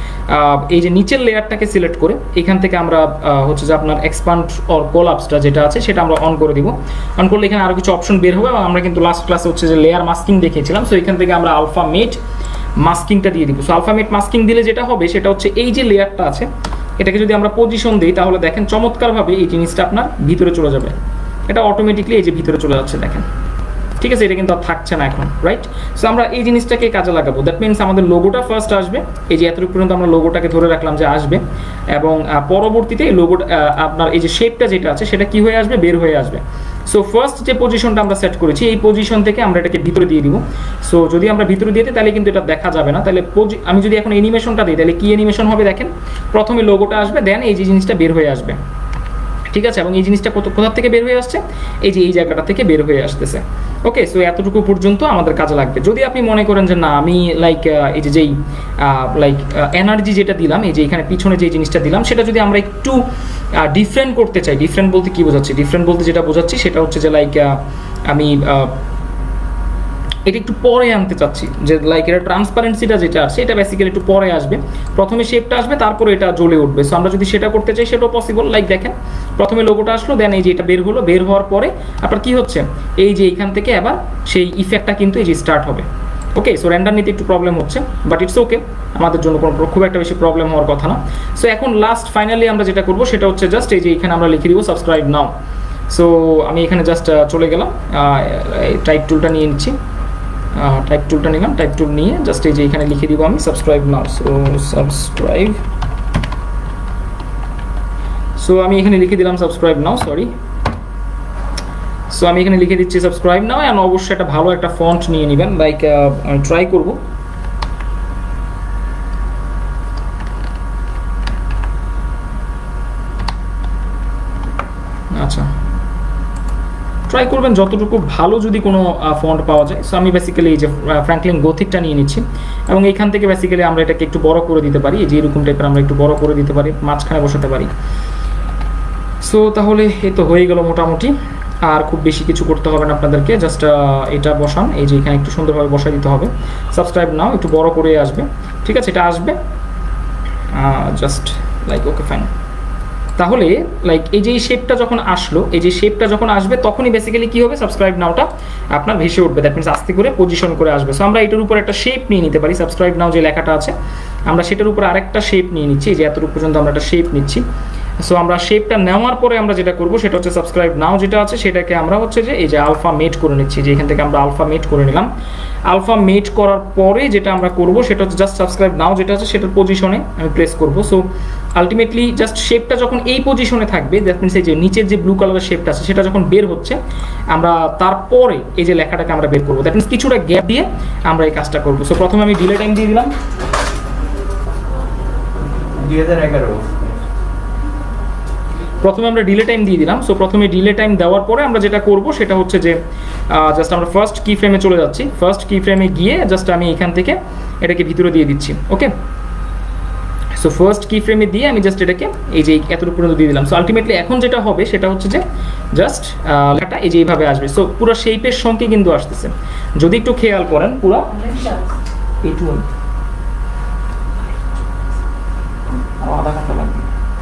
এই যে নিচের লেয়ারটাকে সিলেক্ট করে এখান থেকে আমরা হচ্ছে যে আপনার এক্সপান্ড অর কোলাপসটা যেটা আছে সেটা আমরা অন করে দিব। অন করলে এখানে আরও কিছু অপশন বের হবে এবং আমরা কিন্তু লাস্ট ক্লাসে হচ্ছে যে লেয়ার মাস্কিং দেখিয়েছিলাম। সো এখান থেকে আমরা আলফা মেট মাস্কিংটা দিয়ে দিব। সো আলফা মেট মাস্কিং দিলে যেটা হবে সেটা হচ্ছে এই যে লেয়ারটা আছে এটাকে যদি আমরা পজিশন দিই তাহলে দেখেন চমৎকারভাবে এই জিনিসটা আপনার ভিতরে চলে যাবে। এটা অটোমেটিকলি এই যে ভিতরে চলে যাচ্ছে, দেখেন, ঠিক আছে। এটা কিন্তু আর থাকছে না এখন, রাইট। সো আমরা এই জিনিসটাকে কাজে লাগাবো। দ্যাট মিনস আমাদের লোগোটা ফার্স্ট আসবে, এই যে এতটুকু পর্যন্ত আমরা লোগোটাকে ধরে রাখলাম যে আসবে, এবং পরবর্তীতে এই লোগোটা আপনার এই যে শেপটা যেটা আছে সেটা কি হয়ে আসবে, বের হয়ে আসবে। সো ফার্স্ট যে পজিশনটা আমরা সেট করেছি এই পজিশন থেকে আমরা এটাকে ভিতরে দিয়ে দিব। সো যদি আমরা ভিতরে দিয়ে দিই তাহলে কিন্তু এটা দেখা যাবে না। তাহলে আমি যদি এখন অ্যানিমেশনটা দিই তাহলে কি অ্যানিমেশন হবে দেখেন, প্রথমে লোগোটা আসবে, দেন এই যে জিনিসটা বের হয়ে আসবে, ঠিক আছে। এবং এই জিনিসটা কত কোথা থেকে বের হয়ে আসছে, এই যে এই জায়গাটা থেকে বের হয়ে আসতেছে। ওকে, সো এতটুকু পর্যন্ত আমাদের কাজে লাগবে। যদি আপনি মনে করেন যে না আমি লাইক এই যে যেই লাইক এনার্জি যেটা দিলাম, এই যে এখানে পিছনে যে জিনিসটা দিলাম সেটা যদি আমরা একটু ডিফারেন্ট করতে চাই, ডিফারেন্ট বলতে কি বোঝাচ্ছি, ডিফারেন্ট বলতে যেটা বোঝাচ্ছি সেটা হচ্ছে যে লাইক আমি এটা একটু পরে আনতে চাচ্ছি, যে লাইক এটা ট্রান্সপারেন্সিটা যেটা আছে এটা বেসিক্যালি একটু পরে আসবে, প্রথমে শেপটা আসবে তারপরে এটা জ্বলে উঠবে। সো আমরা যদি সেটা করতে চাই সেটাও পসিবল। লাইক দেখেন প্রথমে লোগোটা আসলো, দেন এই যে এটা বের হলো, বের হওয়ার পরে আপনার কি হচ্ছে এই যে এখান থেকে আবার সেই ইফেক্টটা কিন্তু এই যে স্টার্ট হবে, ওকে, সো রেন্ডার নিতে একটু প্রবলেম হচ্ছে, বাট ইটস ওকে, আমাদের জন্য কোনো খুব একটা বেশি প্রবলেম হওয়ার কথা না। সো এখন লাস্ট ফাইনালি আমরা যেটা করবো সেটা হচ্ছে জাস্ট এই যে এখানে আমরা লিখে দিব সাবস্ক্রাইব নাও। সো আমি এখানে জাস্ট চলে গেলাম, টাইপ টুলটা নিয়ে নিচ্ছি, টাইপ টুলটা নিলাম, টাইপ টুল নিয়ে জাস্ট এই যে এখানে লিখে দিব আমি subscribe now. So subscribe, so আমি এখানে লিখে দিলাম সাবস্ক্রাইব নাও, সরি। সো আমি এখানে লিখে দিচ্ছি সাবস্ক্রাইব নাও, অ্যান্ড অবশ্যই একটা ভালো একটা ফন্ট নিয়ে নেবেন, লাইক আমি ট্রাই করব। আচ্ছা, ট্রাই করবেন যতটুকু ভালো যদি কোনো ফন্ট পাওয়া যায়। সো আমি বেসিক্যালি এই যে ফ্র্যাঙ্কলিন গোথিকটা নিয়ে নিচ্ছি, এবং এইখান থেকে বেসিক্যালি আমরা এটাকে একটু বড় করে দিতে পারি, এই যে এরকম টাইপের আমরা একটু বড় করে দিতে পারি, মাঝখানে বসাতে পারি। সো তাহলে এই তো হয়ে গেল মোটামুটি, আর খুব বেশি কিছু করতে হবে না আপনাদেরকে, জাস্ট এটা বসান, এই যে এখানে একটু সুন্দরভাবে বসাই দিতে হবে সাবস্ক্রাইব নাও, একটু বড় করে আসবে, ঠিক আছে, এটা আসবে জাস্ট লাইক ওকে ফাইন। তাহলে লাইক এই যে শেপটা যখন আসলো, এই যে শেপটা যখন আসবে তখনই বেসিক্যালি কি হবে, সাবস্ক্রাইব নাওটা আপনার ভেসে উঠবে, দ্যাট মিনস আস্তে করে পজিশন করে আসবে। সো আমরা এটার উপর একটা শেপ নিয়ে নিতে পারি, সাবস্ক্রাইব নাও যে লেখাটা আছে আমরা সেটার উপর আরেকটা শেপ নিয়ে নিচ্ছি, এই যে এতটুকু পর্যন্ত আমরা একটা শেপ নিচ্ছি। সো আমরা শেপটা নেওয়ার পরে আমরা যেটা করবো সেটা হচ্ছে সাবস্ক্রাইব নাও যেটা আছে সেটাকে আমরা হচ্ছে যে এই যে আলফা মেট করে নিচ্ছি, যে এখান থেকে আমরা আলফা মেট করে নিলাম। আলফা মেট করার পরে যেটা আমরা করবো সেটা হচ্ছে জাস্ট সাবস্ক্রাইব নাও যেটা আছে সেটার পজিশনে আমি প্রেস করবো। সো আলটিমেটলি জাস্ট শেপটা যখন এই পজিশনে থাকবে, দ্যাট মিনস এই যে নিচের যে ব্লু কালারের শেপটা আছে সেটা যখন বের হচ্ছে, আমরা তারপরে এই যে লেখাটাকে আমরা বের করবো, দ্যাট মিনস কিছুটা গ্যাপ দিয়ে আমরা এই কাজটা করবো। সো প্রথমে আমি ডিলে টাইম দিয়ে দিলাম দুই হাজার এগারো, প্রথমে আমরা ডিলে টাইম দিয়ে দিলাম। সো প্রথমে ডিলে টাইম দেওয়ার পরে আমরা যেটা করব সেটা হচ্ছে যে জাস্ট আমরা ফার্স্ট কি ফ্রেমে চলে যাচ্ছি, ফার্স্ট কি ফ্রেমে গিয়ে জাস্ট আমি এখান থেকে এটাকে ভিতরে দিয়ে দিচ্ছি। ওকে, সো ফার্স্ট কি ফ্রেমে দিয়ে আমি জাস্ট এটাকে এই যে এতটুকু পর্যন্ত দিয়ে দিলাম। সো আলটিমেটলি এখন যেটা হবে সেটা হচ্ছে যে জাস্ট লেখাটা এই যে এইভাবে আসবে। সো পুরো শেপের সঙ্গে কিন্তু আসতেছে, যদি একটু খেয়াল করেন পুরো এইটু আধা ঘন্টা লাগবে,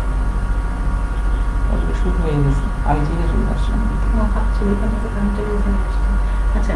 আমি চিনে চলে আসলাম। আচ্ছা,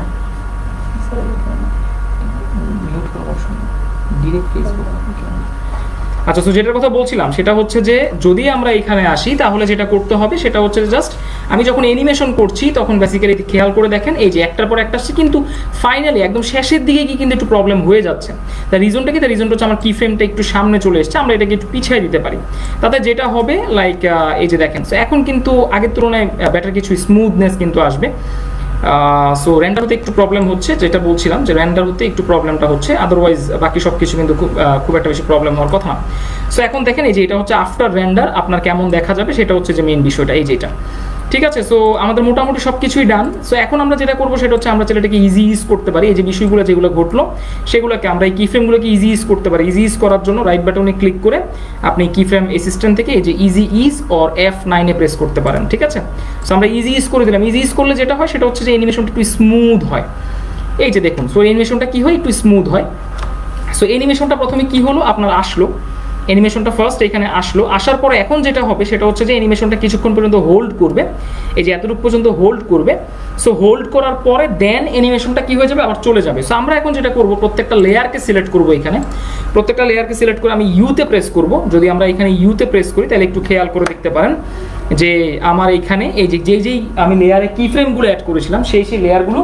ডিরেক্ট ফেসবুক। আচ্ছা, তো যেটার কথা বলছিলাম সেটা হচ্ছে যে যদি আমরা এখানে আসি তাহলে যেটা করতে হবে সেটা হচ্ছে জাস্ট আমি যখন অ্যানিমেশন করছি তখন বেসিক্যালি খেয়াল করে দেখেন এই যে একটার পর একটা আসছে, কিন্তু ফাইনালি একদম শেষের দিকে কি কিন্তু একটু প্রবলেম হয়ে যাচ্ছে। তার রিজনটা কি, তার রিজনটা হচ্ছে আমার কি ফ্রেমটা একটু সামনে চলে এসছে, আমরা এটাকে একটু পিছিয়ে দিতে পারি, তাতে যেটা হবে লাইক এই যে দেখেন এখন কিন্তু আগের তুলনায় বেটার কিছু স্মুথনেস কিন্তু আসবে। সো রেন্ডার হতে একটু প্রবলেম হচ্ছে, যেটা বলছিলাম যে রেন্ডার হতে একটু প্রবলেমটা হচ্ছে, আদারওয়াইজ বাকি সব কিছু কিন্তু খুব খুব একটা বেশি প্রবলেম হওয়ার কথা না। সো এখন দেখেন এই যে এটা হচ্ছে আফটার রেন্ডার আপনার কেমন দেখা যাবে সেটা হচ্ছে যে মেইন বিষয়টা এই যেটা, ঠিক আছে। সো আমাদের মোটামুটি সব কিছুই ডান। সো এখন আমরা যেটা করবো সেটা হচ্ছে আমরা ছেলেটাকে ইজি ইউজ করতে পারি, এই যে বিষয়গুলো যেগুলো ঘটলো সেগুলোকে আমরা এই কি ফ্রেমগুলোকে ইজি ইউজ করতে পারি। ইজি ইউজ করার জন্য রাইট বাটনে ক্লিক করে আপনি কি ফ্রেম অ্যাসিস্ট্যান্ট থেকে এই যে ইজি ইজ অর এফ নাইনে প্রেস করতে পারেন, ঠিক আছে। সো আমরা ইজি ইউজ করে দিলাম। ইজি ইউজ করলে যেটা হয় সেটা হচ্ছে যে অ্যানিমেশনটা একটু স্মুথ হয়, এই যে দেখুন। সো অ্যানিমেশনটা কি হয়, একটু স্মুথ হয়। সো অ্যানিমেশনটা প্রথমে কি হলো আপনার আসলো, অ্যানিমেশনটা ফার্স্ট এখানে আসলো, আসার পরে এখন যেটা হবে সেটা হচ্ছে যে অ্যানিমেশনটা কিছুক্ষণ পর্যন্ত হোল্ড করবে, এই যে এতটুকু পর্যন্ত হোল্ড করবে। সো হোল্ড করার পরে দেন অ্যানিমেশনটা কি হয়ে যাবে, আবার চলে যাবে। সো আমরা এখন যেটা করব প্রত্যেকটা লেয়ারকে সিলেক্ট করব, এখানে প্রত্যেকটা লেয়ারকে সিলেক্ট করে আমি ইউতে প্রেস করব। যদি আমরা এখানে ইউতে প্রেস করি তাহলে একটু খেয়াল করে দেখতে পারেন যে আমার এইখানে এই যে যেই যেই আমি লেয়ারে কি ফ্রেমগুলো অ্যাড করেছিলাম সেই সেই লেয়ারগুলো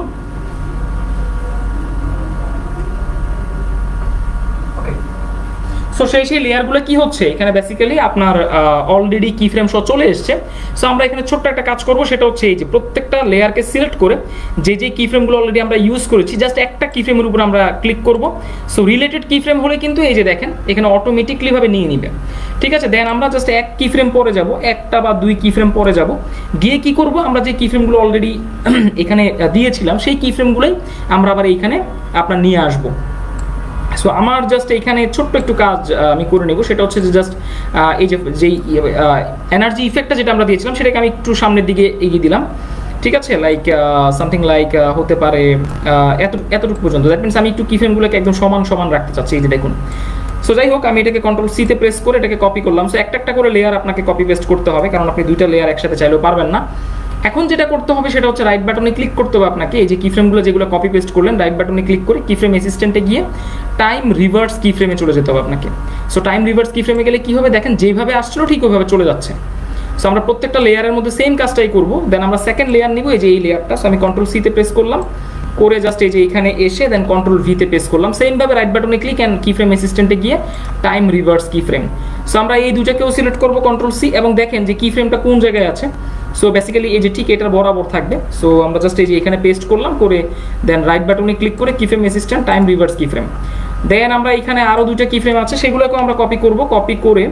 সো সেই সেই লেয়ারগুলো কি হচ্ছে এখানে বেসিক্যালি আপনার অলরেডি কি ফ্রেম সহ চলে এসছে। সো আমরা এখানে ছোট্ট একটা কাজ করব, সেটা হচ্ছে এই যে প্রত্যেকটা লেয়ারকে সিলেক্ট করে যে যে কি ফ্রেমগুলো অলরেডি আমরা ইউজ করেছি জাস্ট একটা কি ফ্রেমের উপর আমরা ক্লিক করব। সো রিলেটেড কি ফ্রেম হলে কিন্তু এই যে দেখেন এখানে অটোমেটিকলি ভাবে নিয়ে নিবে, ঠিক আছে। দেন আমরা জাস্ট এক কি ফ্রেম পরে যাব, একটা বা দুই কি ফ্রেম পরে যাব, গিয়ে কি করব আমরা যে কি ফ্রেমগুলো অলরেডি এখানে দিয়েছিলাম সেই কি ফ্রেমগুলোই আমরা আবার এইখানে আপনার নিয়ে আসবো। সো আমার জাস্ট এখানে ছোট্ট একটু কাজ আমি করে নেব, সেটা হচ্ছে যে জাস্ট এই যে যেই এনার্জি ইফেক্টটা যেটা আমরা দিয়েছিলাম সেটাকে আমি একটু সামনের দিকে এগিয়ে দিলাম, ঠিক আছে। লাইক সামথিং লাইক হতে পারে এত এতটুকু পর্যন্ত। দ্যাট মিনস আমি একটু কি ফ্রেমগুলোকে একদম সমান সমান রাখতে চাচ্ছি, এই যে দেখুন। সো যাই হোক আমি এটাকে কন্ট্রোল সিতে প্রেস করে এটাকে কপি করলাম। সো একটা একটা করে লেয়ার আপনাকে কপি পেস্ট করতে হবে, কারণ আপনি দুইটা লেয়ার একসাথে চাইলেও পারবেন না। এখন যেটা করতে হবে সেটা হচ্ছে রাইট বাটনে ক্লিক করতে হবে আপনাকে, এই যে কি ফ্রেমগুলো যেগুলো কপি পেস্ট করলেন রাইট বাটনে ক্লিক করে কি ফ্রেম অ্যাসিস্ট্যান্টে গিয়ে টাইম রিভার্স কি ফ্রেমে চলে যেতে হবে আপনাকে। সো টাইম রিভার্স কি ফ্রেমে গেলে কি হবে দেখেন যেভাবে আসছিল ঠিক ওইভাবে চলে যাচ্ছে। সো আমরা প্রত্যেকটা লেয়ারের মধ্যে সেম কাজটাই করবো। দেন আমরা সেকেন্ড লেয়ার নিব, এই যে এই লেয়ারটা। সো আমি কন্ট্রোল সিতে প্রেস করলাম, করে জাস্ট এই যে এখানে এসে দেন কন্ট্রোল ভিতে প্রেস করলাম, সেমভাবে রাইট বাটনে ক্লিক অ্যান্ড কি ফ্রেম অ্যাসিস্ট্যান্টে গিয়ে time reverse key frame. So আমরা এই দুটাকেও সিলেক্ট করবো কন্ট্রোল সি, এবং দেখেন যে কি ফ্রেমটা কোন জায়গায় আছে। সো বেসিক্যালি এই যে ঠিক এটার বরাবর থাকবে। সো আমরা জাস্ট এই যে এখানে পেস্ট করলাম, করে দেন রাইট বাটনে ক্লিক করে key frame assistant time reverse key frame. Then আমরা এখানে আরও দুটো কি ফ্রেম আছে সেগুলোকেও আমরা কপি করব, কপি করে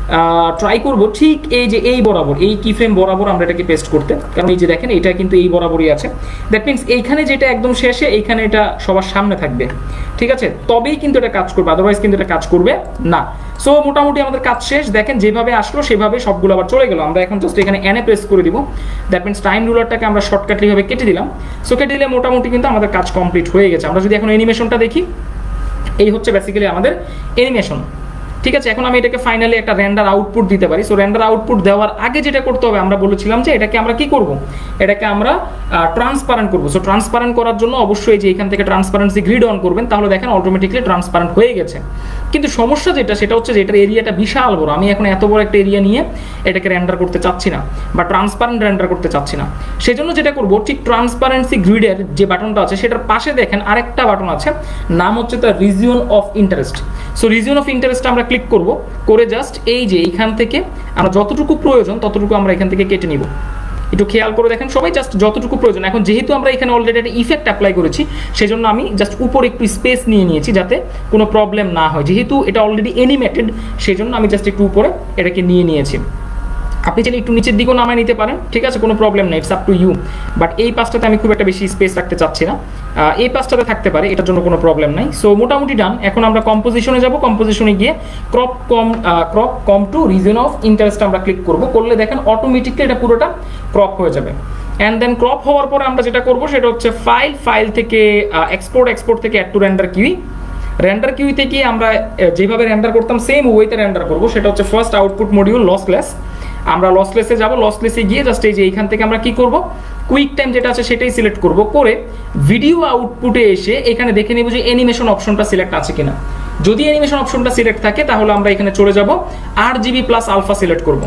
ট্রাই করব ঠিক এই যে এই বরাবর এই কি ফ্রেম বরাবর আমরা এটাকে পেস্ট করতে, কারণ এই যে দেখেন এটা কিন্তু এই বরাবরই আছে। দ্যাট মিনস এইখানে যেটা একদম শেষে এইখানে এটা সবার সামনে থাকবে, ঠিক আছে, তবেই কিন্তু এটা কাজ করবে, আদারওয়াইজ কিন্তু এটা কাজ করবে না। সো মোটামুটি আমাদের কাজ শেষ। দেখেন যেভাবে আসলো সেভাবে সবগুলো আবার চলে গেল। আমরা এখন জাস্ট এখানে এনে প্রেস করে দিব, দ্যাট মিনস টাইম রুলারটাকে আমরা শর্টকাটলিভাবে কেটে দিলাম। সো কেটে দিলে মোটামুটি কিন্তু আমাদের কাজ কমপ্লিট হয়ে গেছে। আমরা যদি এখন অ্যানিমেশনটা দেখি, এই হচ্ছে বেসিক্যালি আমাদের অ্যানিমেশন, ঠিক আছে। এখন আমি এটাকে ফাইনালি একটা রেন্ডার আউটপুট দিতে পারি। সো রেন্ডার আউটপুট দেওয়ার আগে যেটা করতে হবে, আমরা বলেছিলাম যে এটাকে আমরা কি করব, এটাকে আমরা ট্রান্সপারেন্ট করব। সো ট্রান্সপারেন্ট করার জন্য অবশ্যই যে এখান থেকে ট্রান্সপারেন্সি গ্রিড অন করবেন, তাহলে দেখেন অটোমেটিকলি ট্রান্সপারেন্ট হয়ে গেছে। কিন্তু সমস্যা যেটা সেটা হচ্ছে যে এটার এরিয়াটা বিশাল বড়, আমি এখন এত বড় একটা এরিয়া নিয়ে এটাকে রেন্ডার করতে চাচ্ছি না, বা ট্রান্সপারেন্ট রেন্ডার করতে চাচ্ছি না। সেজন্য যেটা করব, ঠিক ট্রান্সপারেন্সি গ্রিডের যে বাটনটা আছে সেটার পাশে দেখেন আরেকটা বাটন আছে, নাম হচ্ছে তার region of interest. So region of interest আমরা ক্লিক করব, করে জাস্ট এই যে এইখান থেকে আমরা যতটুকু প্রয়োজন ততটুকু আমরা এখান থেকে কেটে নিব। একটু খেয়াল করে দেখেন সবাই, জাস্ট যতটুকু প্রয়োজন। এখন যেহেতু আমরা এখানে অলরেডি একটা ইফেক্ট অ্যাপ্লাই করেছি, সেজন্য আমি জাস্ট উপরে একটু স্পেস নিয়ে নিয়েছি যাতে কোনো প্রবলেম না হয়। যেহেতু এটা অলরেডি অ্যানিমেটেড, সেজন্য আমি জাস্ট একটু উপরে এটাকে নিয়ে নিয়েছি। আপনি চাইলে একটু নিচের দিকেও নামায় নিতে পারেন, ঠিক আছে, কোনো প্রবলেম নেই, it's up to you. But এই পাশটাতে আমি খুব একটা বেশি স্পেস রাখতে চাচ্ছি না, এই পাশটাতে থাকতে পারে, এটার জন্য কোনো প্রবলেম নাই। সো মোটামুটি ডান। এখন আমরা কম্পোজিশনে যাব, কম্পোজিশনে গিয়ে crop comp crop comp to region of interest আমরা ক্লিক করব, করলে দেখেন অটোমেটিকলি এটা পুরোটা ক্রপ হয়ে যাবে। অ্যান্ড দেন ক্রপ হওয়ার পরে আমরা যেটা করব সেটা হচ্ছে ফাইল ফাইল থেকে এক্সপোর্ট এক্সপোর্ট থেকে add to render queue. Render কিউইতে গিয়ে আমরা যেভাবে রেন্ডার করতাম সেম ওয়েতে রেন্ডার করব। সেটা হচ্ছে ফার্স্ট আউটপুট মডিউল লসলেস। আমরা লসলেসে যাব, লসলেসে গিয়ে জাস্ট এই যে এইখান থেকে আমরা কি করব, কুইক টাইম যেটা আছে সেটাই সিলেক্ট করব, করে ভিডিও আউটপুটে এসে এখানে দেখে নিব যে অ্যানিমেশন অপশনটা সিলেক্ট আছে কিনা। যদি অ্যানিমেশন অপশনটা সিলেক্ট থাকে তাহলে আমরা এখানে চলে যাব, R GB plus alpha select করব,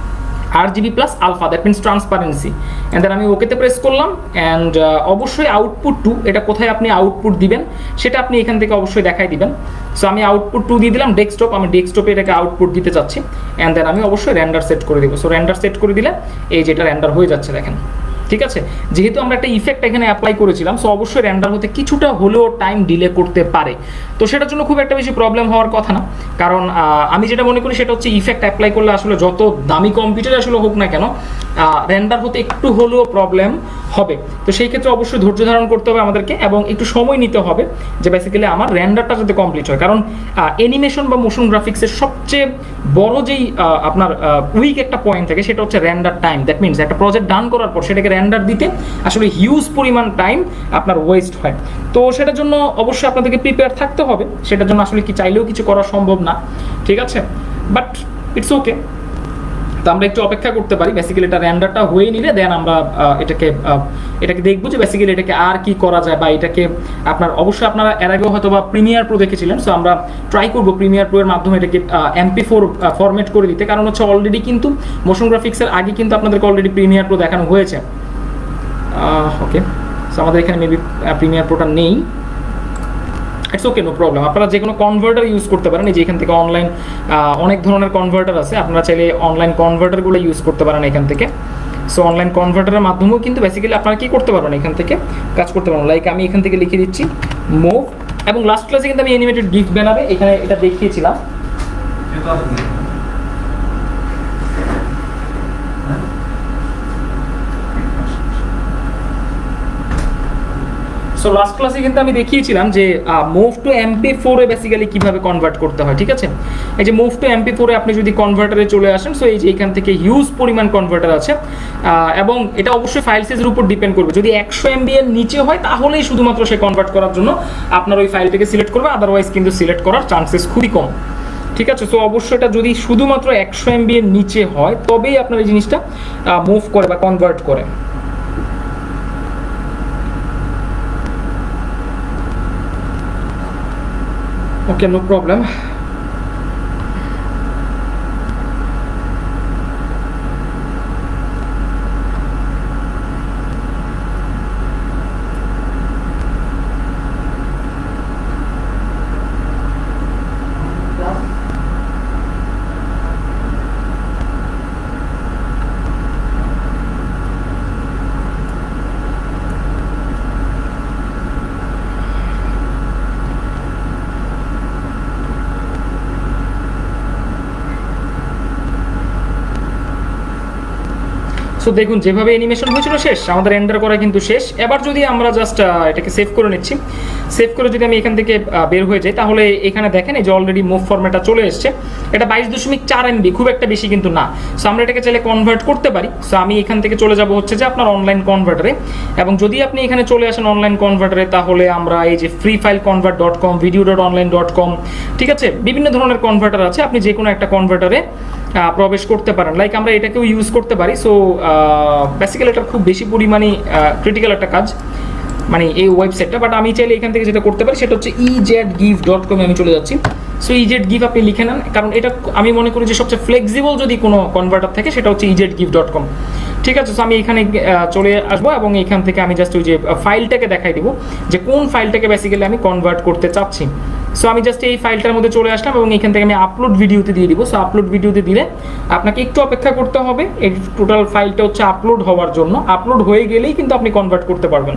R GB plus alpha, that means transparency. And then আমি ওকেতে প্রেস করলাম। অ্যান্ড অবশ্যই আউটপুট টু, এটা কোথায় আপনি আউটপুট দিবেন সেটা আপনি এখান থেকে অবশ্যই দেখাই দিবেন। সো আমি আউটপুট টু দিয়ে দিলাম ডেস্কটপ, আমি ডেস্কটপে এটাকে আউটপুট দিতে চাচ্ছি। অ্যান্ড দেন আমি অবশ্যই রেন্ডার সেট করে দিব। সো রেন্ডার সেট করে দিলে এই যেটা রেন্ডার হয়ে যাচ্ছে দেখেন, ঠিক আছে। যেহেতু আমরা একটা ইফেক্ট এখানে অ্যাপ্লাই করেছিলাম, সো অবশ্যই রেন্ডার হতে কিছুটা হলেও টাইম ডিলে করতে পারে। তো সেটার জন্য খুব একটা বেশি প্রবলেম হওয়ার কথা না, কারণ আমি যেটা মনে করি সেটা হচ্ছে ইফেক্ট অ্যাপ্লাই করলে আসলে যত দামি কম্পিউটার আসলে হোক না কেন, রেন্ডার হতে একটু হলেও প্রবলেম হবে। তো সেই ক্ষেত্রে অবশ্যই ধৈর্য ধারণ করতে হবে আমাদেরকে, এবং একটু সময় নিতে হবে যে বেসিক্যালি আমার রেন্ডারটা যাতে কমপ্লিট হয়। কারণ অ্যানিমেশন বা মোশন গ্রাফিক্সের সবচেয়ে বড় যেই আপনার উইক একটা পয়েন্ট থাকে সেটা হচ্ছে রেন্ডার টাইম। দ্যাট মিনস একটা প্রজেক্ট ডান করার পর সেটাকে রেন্ডার দিতে আসলে হিউজ পরিমাণ টাইম আপনার ওয়েস্ট হয়। তো সেটার জন্য অবশ্যই আপনাদেরকে প্রিপেয়ার থাকতে হবে। সেটার জন্য আসলে কি চাইলেও কিছু করা সম্ভব না, ঠিক আছে, বাট ইটস ওকে। তো আমরা একটু অপেক্ষা করতে পারি, বেসিক্যালি এটা রেন্ডারটা হয়ে নিলে দেন আমরা এটাকে এটাকে দেখবো যে বেসিক্যালি এটাকে আর কি করা যায়, বা এটাকে আপনার অবশ্যই আপনারা এর আগেও হয়তো বা প্রিমিয়ার প্রো দেখেছিলেন। সো আমরা ট্রাই করবো প্রিমিয়ার প্রো এর মাধ্যমে এটাকে এমপি ফোর ফরম্যাট করে দিতে, কারণ হচ্ছে অলরেডি কিন্তু মোশন গ্রাফিক্সের আগে কিন্তু আপনাদেরকে অলরেডি প্রিমিয়ার প্রো দেখানো হয়েছে। ওকে, সো আমাদের এখানে মেবি প্রিমিয়ার প্রোটা নেই, ইটস ওকে, নো প্রবলেম। আপনারা যে কোনো কনভার্টার ইউজ করতে পারেন, এই যে এখান থেকে অনলাইন অনেক ধরনের কনভার্টার আছে, আপনারা চাইলে অনলাইন কনভার্টারগুলো ইউজ করতে পারেন এখান থেকে। সো অনলাইন কনভার্টারের মাধ্যমেও কিন্তু বেসিক্যালি আপনারা কি করতে পারবেন, এখান থেকে কাজ করতে পারবেন। লাইক আমি এখান থেকে লিখে দিচ্ছি মুভ, এবং লাস্ট ক্লাসে কিন্তু আমি অ্যানিমেটেড গিফট বানাবে এখানে এটা দেখিয়েছিলাম। সো লাস্ট ক্লাসে কিন্তু আমি দেখিয়েছিলাম যে মুভ টু এমপি ফোর এ বেসিক্যালি কিভাবে কনভার্ট করতে হয়, ঠিক আছে। এই যে মুভ টু এমপি ফোর এ আপনি যদি কনভার্টারে চলে আসেন, সো এই যে এখান থেকে হিউজ পরিমাণ কনভার্টার আছে, এবং এটা অবশ্যই ফাইল সাইজের উপর ডিপেন্ড করবে। যদি একশো এমবি এর নিচে হয় তাহলেই শুধুমাত্র সে কনভার্ট করার জন্য আপনার ওই ফাইলটাকে সিলেক্ট করবে, আদারওয়াইজ কিন্তু সিলেক্ট করার চান্সেস খুবই কম, ঠিক আছে। সো অবশ্যই এটা যদি শুধুমাত্র একশো এমবি এর নিচে হয় তবেই আপনার এই জিনিসটা মুভ করে বা কনভার্ট করে। ওকে, নো প্রবলেম। সো দেখুন যেভাবে অ্যানিমেশন হয়েছিল শেষ, আমাদের এন্ডার করা কিন্তু শেষ। এবার যদি আমরা জাস্ট এটাকে সেভ করে নিচ্ছি, সেভ করে যদি আমি এখান থেকে বের হয়ে যাই, তাহলে এখানে দেখেন এই যে অলরেডি মুভ ফরম্যাটটা চলে এসছে। এটা বাইশ দশমিক চার এমবি, খুব একটা বেশি কিন্তু না। সো আমরা এটাকে চাইলে কনভার্ট করতে পারি। সো আমি এখান থেকে চলে যাব হচ্ছে যে আপনার অনলাইন কনভার্টারে, এবং যদি আপনি এখানে চলে আসেন অনলাইন কনভার্টারে, তাহলে আমরা এই যে free file convert dot com, video dot online dot com, ঠিক আছে, বিভিন্ন ধরনের কনভার্টার আছে, আপনি যে কোনো একটা কনভার্টারে প্রবেশ করতে পারেন। লাইক আমরা এটাকেও ইউজ করতে পারি। সো বেসিক্যালি এটা খুব বেশি পরিমাণে ক্রিটিক্যাল একটা কাজ, মানে এই ওয়েবসাইটটা। বাট আমি চাইলে এখান থেকে যেটা করতে পারি সেটা হচ্ছে ই জেড গিভ ডট কমে আমি চলে যাচ্ছি। সো ই জেড গিভ আপনি লিখে নেন, কারণ এটা আমি মনে করি যে সবচেয়ে ফ্লেক্সিবল যদি কোনো কনভার্টার থাকে সেটা হচ্ছে ই জেড গিভ ডট কম। ঠিক আছে, সো আমি এখানে চলে আসবো এবং এখান থেকে আমি জাস্ট ওই যে ফাইলটাকে দেখাই দিব যে কোন ফাইলটাকে বেসিক্যালি আমি কনভার্ট করতে চাচ্ছি। সো আমি জাস্ট এই ফাইলটার মধ্যে চলে আসলাম এবং এখান থেকে আমি আপলোড ভিডিওতে দিয়ে দিব। সো আপলোড ভিডিওতে দিলে আপনাকে একটু অপেক্ষা করতে হবে, এই টোটাল ফাইলটা হচ্ছে আপলোড হওয়ার জন্য। আপলোড হয়ে গেলেই কিন্তু আপনি কনভার্ট করতে পারবেন।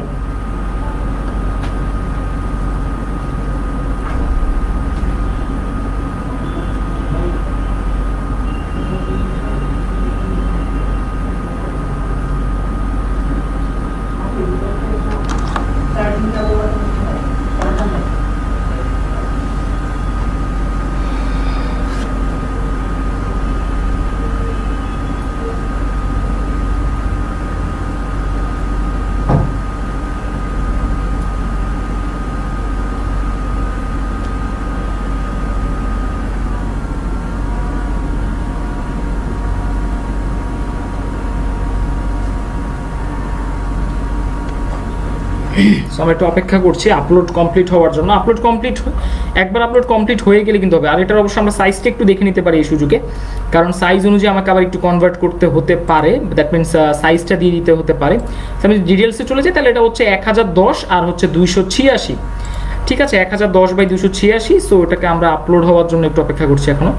সো আমরা একটু অপেক্ষা করছি আপলোড কমপ্লিট হওয়ার জন্য। আপলোড কমপ্লিট, একবার আপলোড কমপ্লিট হয়ে গেলে কিন্তু হবে। আর এটার অবশ্যই আমরা সাইজটা একটু দেখে নিতে পারি এই সুযোগে, কারণ সাইজ অনুযায়ী আমাকে আবার একটু কনভার্ট করতে হতে পারে, দ্যাট মিনস সাইজটা দিয়ে দিতে হতে পারে। আমি ডিটেলসে চলে যাই, তাহলে এটা হচ্ছে এক হাজার দশ আর হচ্ছে দুইশো ছিয়াশি। ঠিক আছে, এক হাজার দশ বাই দুইশো ছিয়াশি। সো এটাকে আমরা আপলোড হওয়ার জন্য একটু অপেক্ষা করছি এখনো।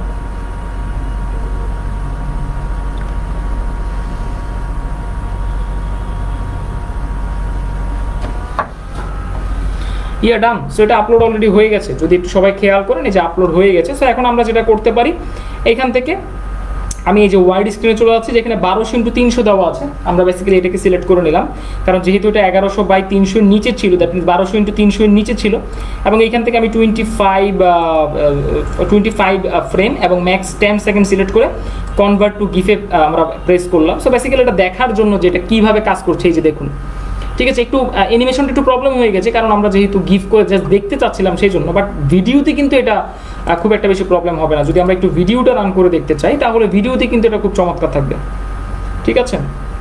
Yeah done. সো এটা আপলোড অলরেডি হয়ে গেছে, যদি একটু সবাই খেয়াল করেন এই যে আপলোড হয়ে গেছে। সো এখন আমরা যেটা করতে পারি, এখান থেকে আমি এই যে ওয়াইড স্ক্রিনে চলে যাচ্ছি, যেখানে বারোশো ইন্টু তিনশো দেওয়া আছে। আমরা বেসিক্যালি এটাকে সিলেক্ট করে নিলাম, কারণ যেহেতু এটা এগারোশো বাই তিনশোর নিচে ছিল, দ্যাট মিনস বারোশো ইন্টু তিনশোর নিচে ছিল। এবং এইখান থেকে আমি twenty five twenty five frame এবং ম্যাক্স টেন সেকেন্ড সিলেক্ট করে কনভার্ট টু গিফে আমরা প্রেস করলাম। সো বেসিক্যালি এটা দেখার জন্য যে এটা কীভাবে কাজ করছে, এই যে দেখুন। ঠিক আছে, একটু অ্যানিমেশনটা একটু প্রবলেম হয়ে গেছে, কারণ আমরা যেহেতু গিফট করে জাস্ট দেখতে চাচ্ছিলাম সেই জন্য। বাট ভিডিওতে কিন্তু এটা খুব একটা বেশি প্রবলেম হবে না। যদি আমরা একটু ভিডিওটা রান করে দেখতে চাই, তাহলে ভিডিওতে কিন্তু এটা খুব চমৎকার থাকবে। ঠিক আছে,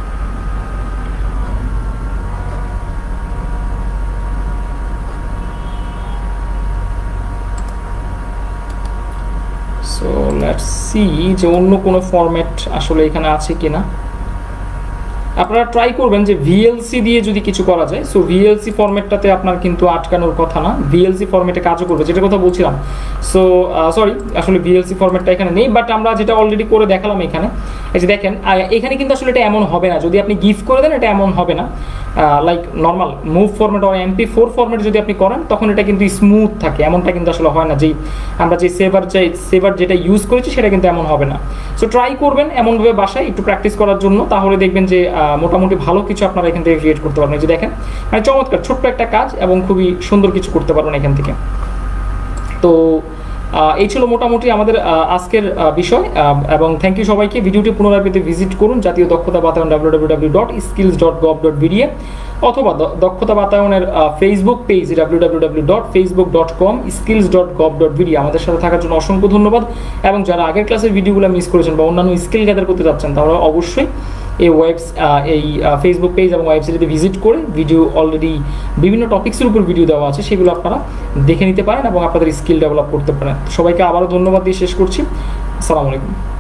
সো লেটস সি যে অন্য কোনো ফরম্যাট আসলে এখানে আছে কিনা। আপনারা ট্রাই করবেন যে ভিএলসি দিয়ে যদি কিছু করা যায়। সো ভিএলসি ফরম্যাটটাতে আপনার কিন্তু আটকানোর কথা না, ভিএলসি ফরম্যাটে কাজও করবে, যেটা কথা বলছিলাম। সো সরি, আসলে ভিএলসি ফরম্যাটটা এখানে নেই, বাট আমরা যেটা অলরেডি করে দেখালাম এখানে, এই যে দেখেন এখানে কিন্তু আসলে এটা এমন হবে না। যদি আপনি গিফট করে দেন এটা এমন হবে না। লাইক নর্মাল মুভ ফরম্যাট আর এমপি ফোর ফরম্যাট যদি আপনি করেন, তখন এটা কিন্তু স্মুথ থাকে, এমনটা কিন্তু আসলে হয় না। যেই আমরা যে সেভার যে সেভার যেটা ইউজ করেছি সেটা কিন্তু এমন হবে না। সো ট্রাই করবেন এমনভাবে বাসায় একটু প্র্যাকটিস করার জন্য, তাহলে দেখবেন যে মোটামুটি ভালো কিছু আপনারা এখান থেকে ক্রিয়েট করতে পারবেন। যে দেখেন মানে চমৎকার ছোট্ট একটা কাজ এবং খুবই সুন্দর কিছু করতে পারবেন এখান থেকে। তো এই ছিল মোটামুটি আমাদের আজকের বিষয়, এবং থ্যাংক ইউ সবাইকে। ভিডিওটি পুনরায় পেতে ভিজিট করুন জাতীয় দক্ষতা বাতায়ন W W W dot skills dot gov dot BD অথবা দক্ষতা বাতায়নের Facebook page W W W dot Facebook dot com skills dot gov dot BD. আমাদের সাথে থাকার জন্য অসংখ্য ধন্যবাদ। এবং যারা আগের ক্লাসের ভিডিওগুলো মিস করেছেন বা অন্যান্য স্কিল গ্যাদার করতে যাচ্ছেন, তাহলে অবশ্যই এই ওয়েবস এই ফেসবুক পেজ এবং ওয়েবসাইটে ভিজিট করে ভিডিও অলরেডি বিভিন্ন টপিক্সের উপর ভিডিও দেওয়া আছে, সেগুলো আপনারা দেখে নিতে পারেন এবং আপনাদের স্কিল ডেভেলপ করতে পারেন। সবাইকে আবারও ধন্যবাদ দিয়ে শেষ করছি। আসসালামু আলাইকুম।